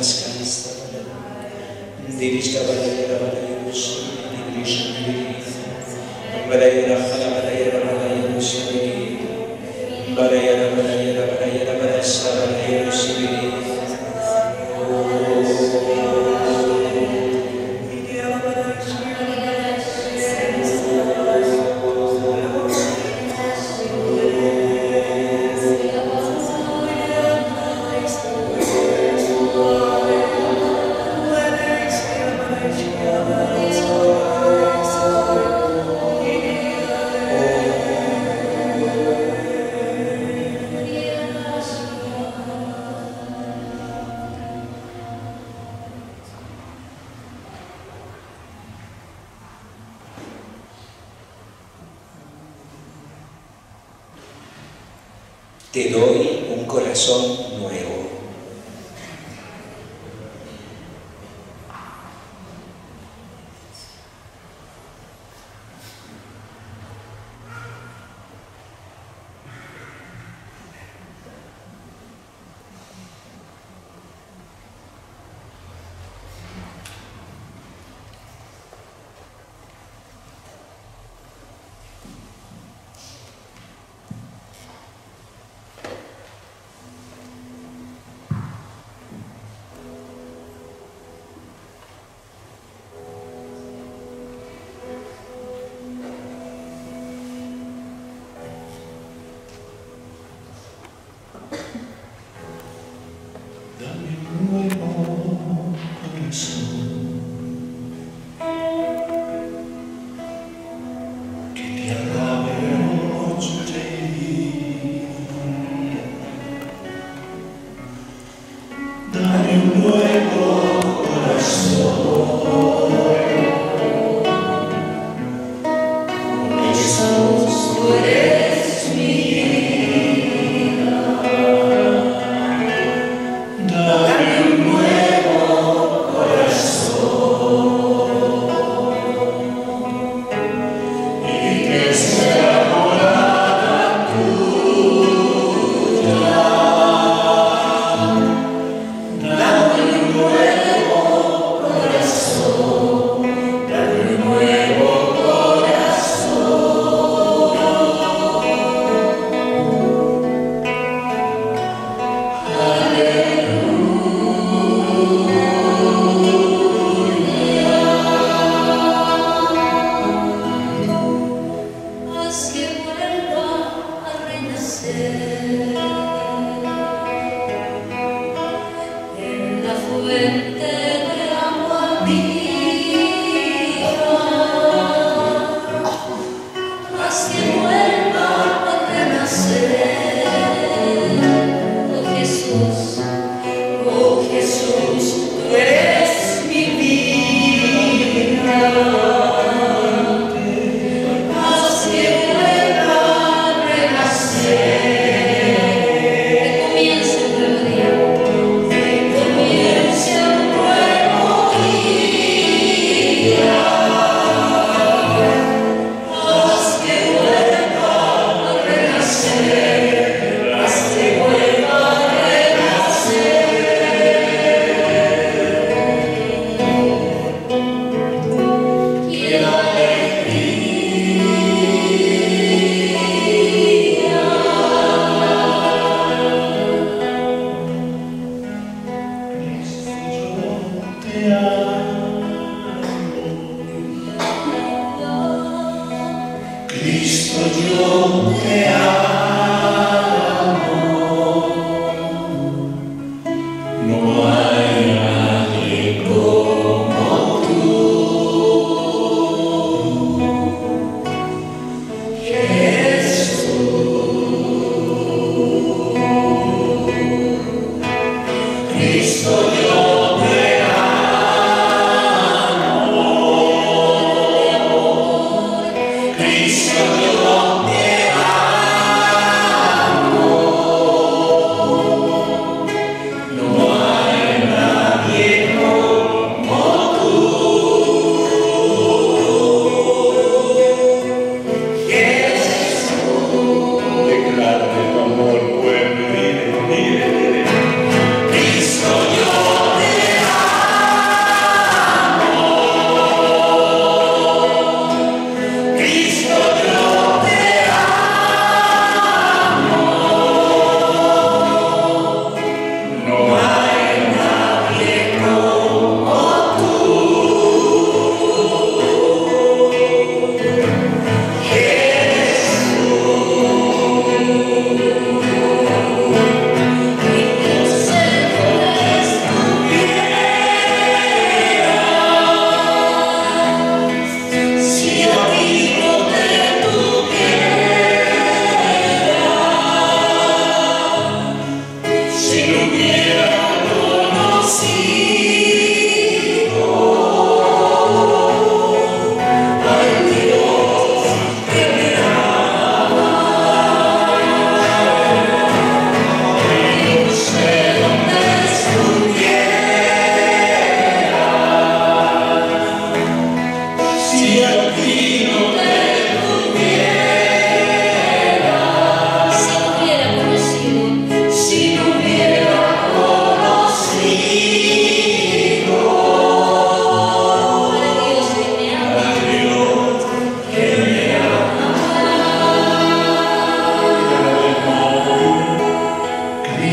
Te doy un corazón nuevo.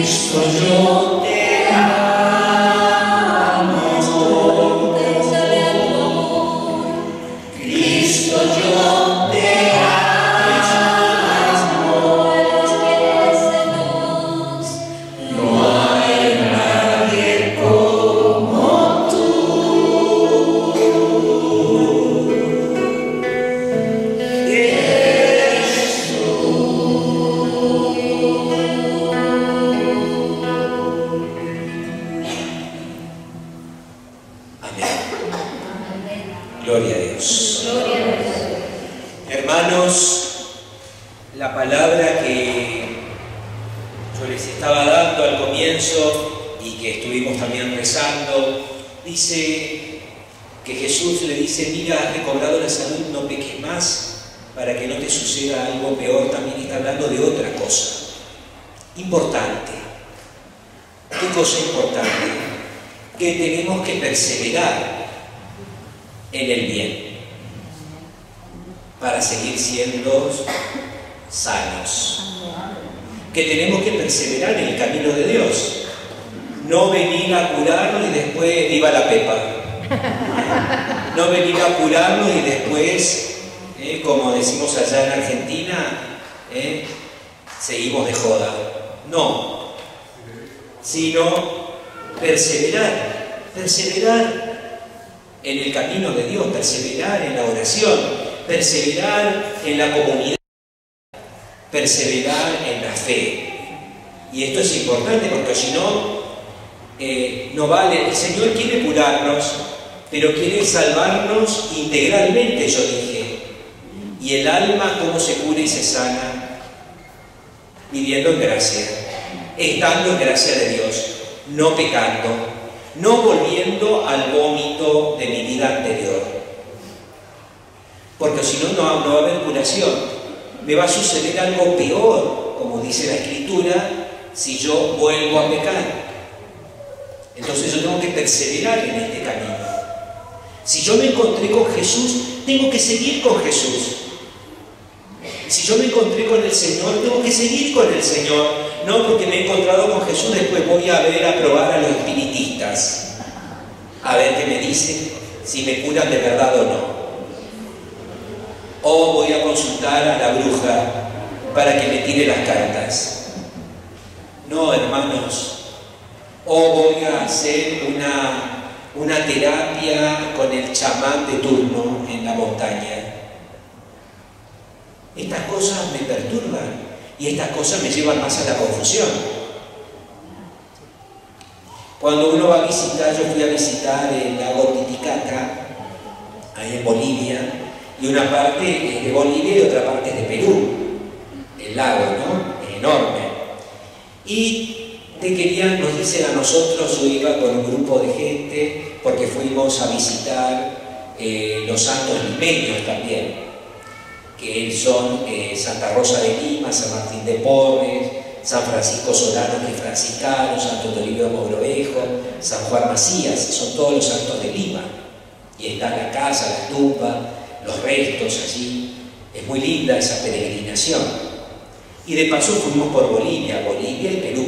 Cristo, yo te amo. Pésale a tu amor. Cristo, yo te amo. Puedes querérsenos. No hay nadie como tú. Amén. Gloria a Dios. Gloria a Dios. Hermanos, la palabra que yo les estaba dando al comienzo y que estuvimos también rezando, dice que Jesús le dice: mira, has recobrado la salud, no peques más para que no te suceda algo peor. También está hablando de otra cosa importante. ¿Qué cosa importante? Que tenemos que perseverar en el bien para seguir siendo sanos. Que tenemos que perseverar en el camino de Dios. No venir a curarlo y después viva la pepa. No venir a curarlo y después, eh, como decimos allá en Argentina, eh, seguimos de joda. No. Sino perseverar. Perseverar en el camino de Dios. Perseverar en la oración. Perseverar en la comunidad. Perseverar en la fe. Y esto es importante porque si no, eh, no vale. El Señor quiere curarnos, pero quiere salvarnos integralmente, yo dije. Y el alma, ¿cómo se cura y se sana? Viviendo en gracia, estando en gracia de Dios, no pecando, no volviendo al vómito de mi vida anterior. Porque si no, no, no va a haber curación. Me va a suceder algo peor, como dice la Escritura, si yo vuelvo a pecar. Entonces yo tengo que perseverar en este camino. Si yo me encontré con Jesús, tengo que seguir con Jesús. Si yo me encontré con el Señor, tengo que seguir con el Señor. No porque me he encontrado con Jesús, después voy a ver, a probar a los espiritistas. A ver qué me dicen, si me curan de verdad o no. O voy a consultar a la bruja para que me tire las cartas. No, hermanos. O voy a hacer una, una terapia con el chamán de turno en la montaña. Estas cosas me perturban y estas cosas me llevan más a la confusión. Cuando uno va a visitar, yo fui a visitar el lago Titicaca, ahí en Bolivia, y una parte es de Bolivia y otra parte es de Perú. El lago, ¿no? Es enorme. Y te querían, nos dicen a nosotros, yo iba con un grupo de gente, porque fuimos a visitar eh, los santos limeños también, que son eh, Santa Rosa de Lima, San Martín de Porres, San Francisco Solano, que es franciscano, Santo Toribio Mogrovejo, San Juan Macías, son todos los santos de Lima. Y está la casa, la tumba, los restos allí. Es muy linda esa peregrinación. Y de paso fuimos por Bolivia, Bolivia y Perú.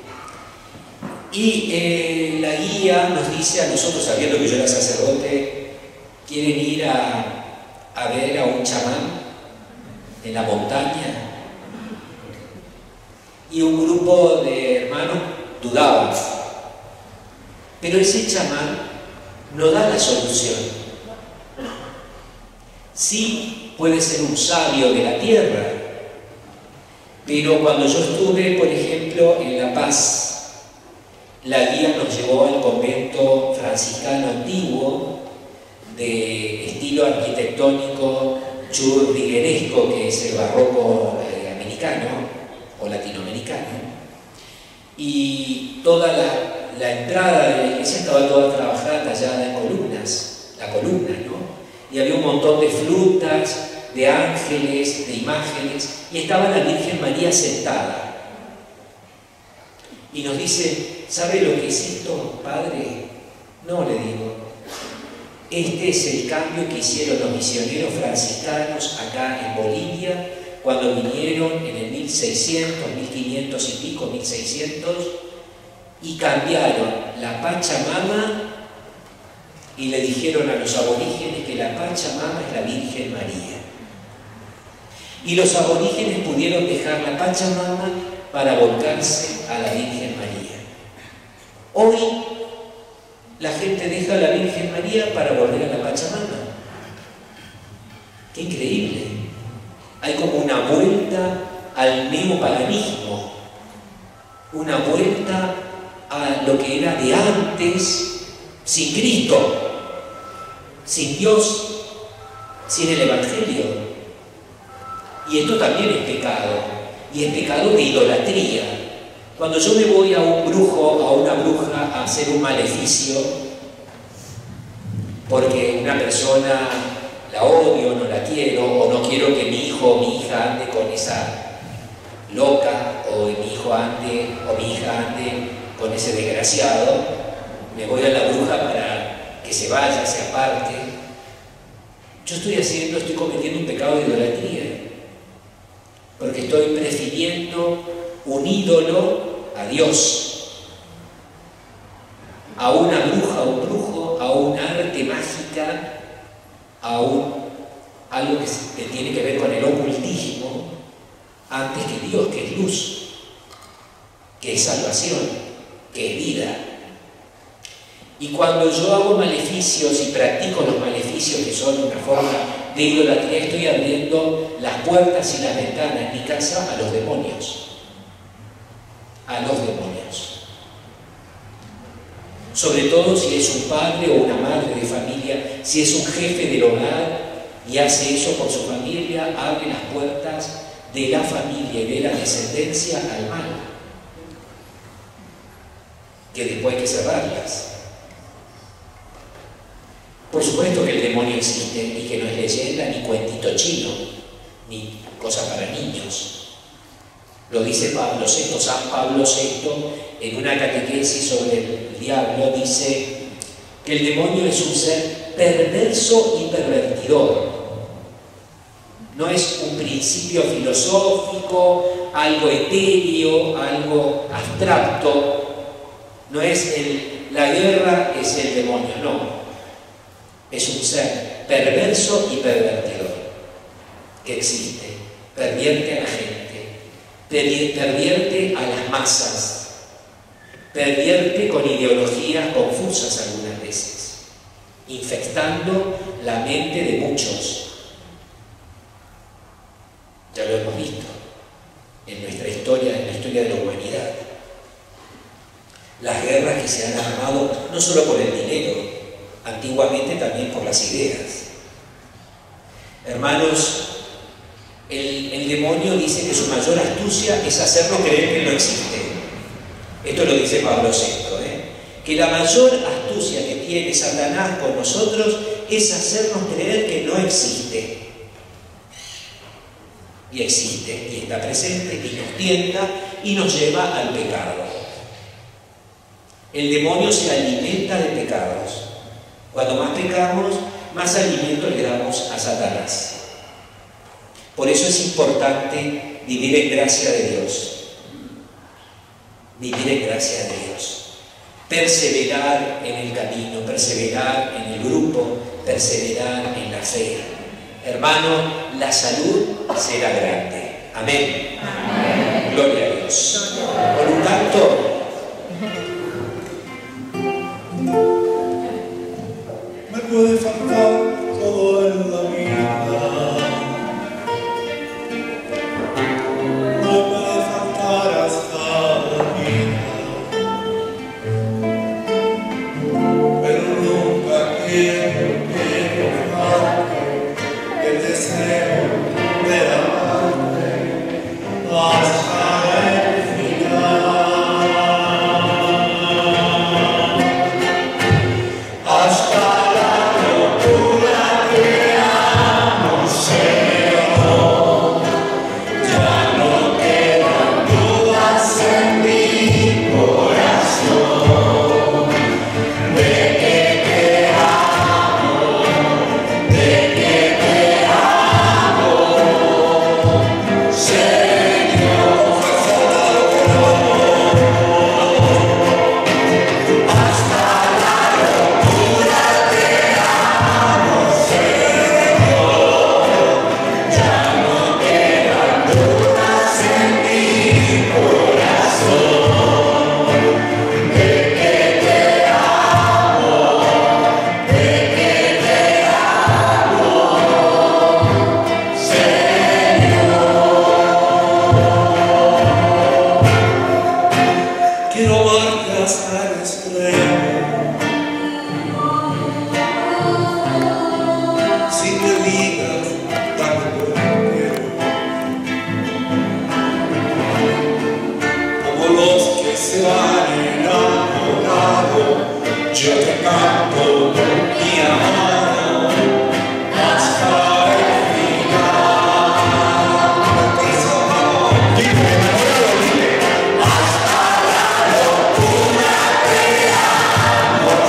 Y eh, la guía nos dice a nosotros, sabiendo que yo era sacerdote, ¿quieren ir a, a ver a un chamán en la montaña? Y un grupo de hermanos dudaba. Pero ese chamán no da la solución. Sí, puede ser un sabio de la tierra, pero cuando yo estuve, por ejemplo, en La Paz, la guía nos llevó al convento franciscano antiguo de estilo arquitectónico churrigueresco, que es el barroco eh, americano o latinoamericano, y toda la, la entrada de la iglesia estaba toda trabajada, tallada en columnas, la columna, ¿no? Y había un montón de frutas, de ángeles, de imágenes, y estaba la Virgen María sentada. Y nos dice, ¿sabe lo que es esto, padre? No, le digo. Este es el cambio que hicieron los misioneros franciscanos acá en Bolivia cuando vinieron en el mil seiscientos, mil quinientos y pico, mil seiscientos, y cambiaron la Pachamama y le dijeron a los aborígenes que la Pachamama es la Virgen María. Y los aborígenes pudieron dejar la Pachamama para volcarse a la Virgen María. Hoy la gente deja a la Virgen María para volver a la Pachamama. ¡Qué increíble! Hay como una vuelta al neopaganismo, una vuelta a lo que era de antes, sin Cristo, sin Dios, sin el Evangelio. Y esto también es pecado, y es pecado de idolatría. Cuando yo me voy a un brujo, a una bruja, a hacer un maleficio, porque una persona la odio, no la quiero, o no quiero que mi hijo o mi hija ande con esa loca, o mi hijo ande, o mi hija ande con ese desgraciado, me voy a la bruja para que se vaya, se aparte. Yo estoy haciendo, estoy cometiendo un pecado de idolatría, porque estoy prefiriendo un ídolo a Dios, a una bruja o un brujo, a un arte mágica, a un, algo que, que tiene que ver con el ocultismo, antes que Dios, que es luz, que es salvación, que es vida. Y cuando yo hago maleficios y practico los maleficios que son una forma de idolatría, estoy abriendo las puertas y las ventanas en mi casa a los demonios. A los demonios. Sobre todo si es un padre o una madre de familia, si es un jefe del hogar y hace eso por su familia, abre las puertas de la familia y de la descendencia al mal, que después hay que cerrarlas. Por supuesto que el demonio existe y que no es leyenda ni cuentito chino, ni cosa para niños. Lo dice Pablo sexto, San Pablo sexto, en una catequesis sobre el diablo, dice que el demonio es un ser perverso y pervertidor. No es un principio filosófico, algo etéreo, algo abstracto. No es el, la guerra es el demonio, no. Es un ser perverso y pervertidor que existe, pervierte a la gente, pervierte a las masas, pervierte con ideologías confusas algunas veces, infectando la mente de muchos. Ya lo hemos visto en nuestra historia, en la historia de la humanidad. Las guerras que se han armado no solo por el dinero, antiguamente también por las ideas. Hermanos, el, el demonio dice que su mayor astucia es hacernos creer que no existe. Esto lo dice Pablo sexto, ¿eh? Que la mayor astucia que tiene Satanás con nosotros es hacernos creer que no existe. Y existe, y está presente, y nos tienta, y nos lleva al pecado. El demonio se alimenta de pecados. Cuando más pecamos, más alimento le damos a Satanás. Por eso es importante vivir en gracia de Dios. Vivir en gracia de Dios. Perseverar en el camino, perseverar en el grupo, perseverar en la fe. Hermano, la salud será grande. Amén. Amén. Gloria a Dios. Por un tanto, me puede faltar todo en la vida, me puede faltar hasta la vida, pero nunca quiero que me falte el deseo de amarte hasta el fin. lo marcas al extremo. Si me digas, dame lo que quiero. Como los que se han enamorado, yo te canto mi amor hasta el final. Por eso vamos, dime, enamorado, dime. Hasta la locura te amo,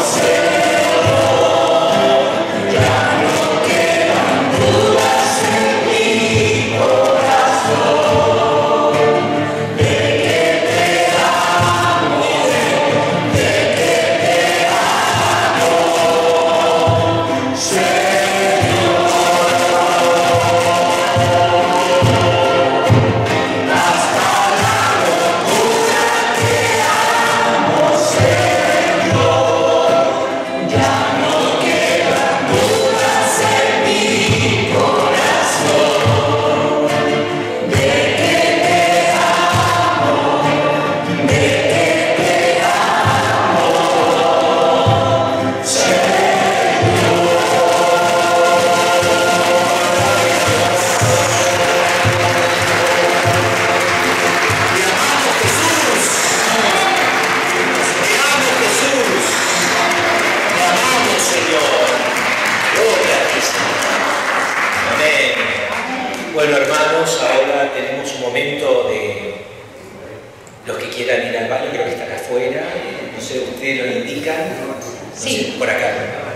Señor. Ya no quedan dudas en mi corazón de que te amo, de que te amo, Señor. Bueno, hermanos, ahora tenemos un momento de los que quieran ir al baño, creo que están afuera, no sé, ustedes lo indican. No sé, Sí. por acá.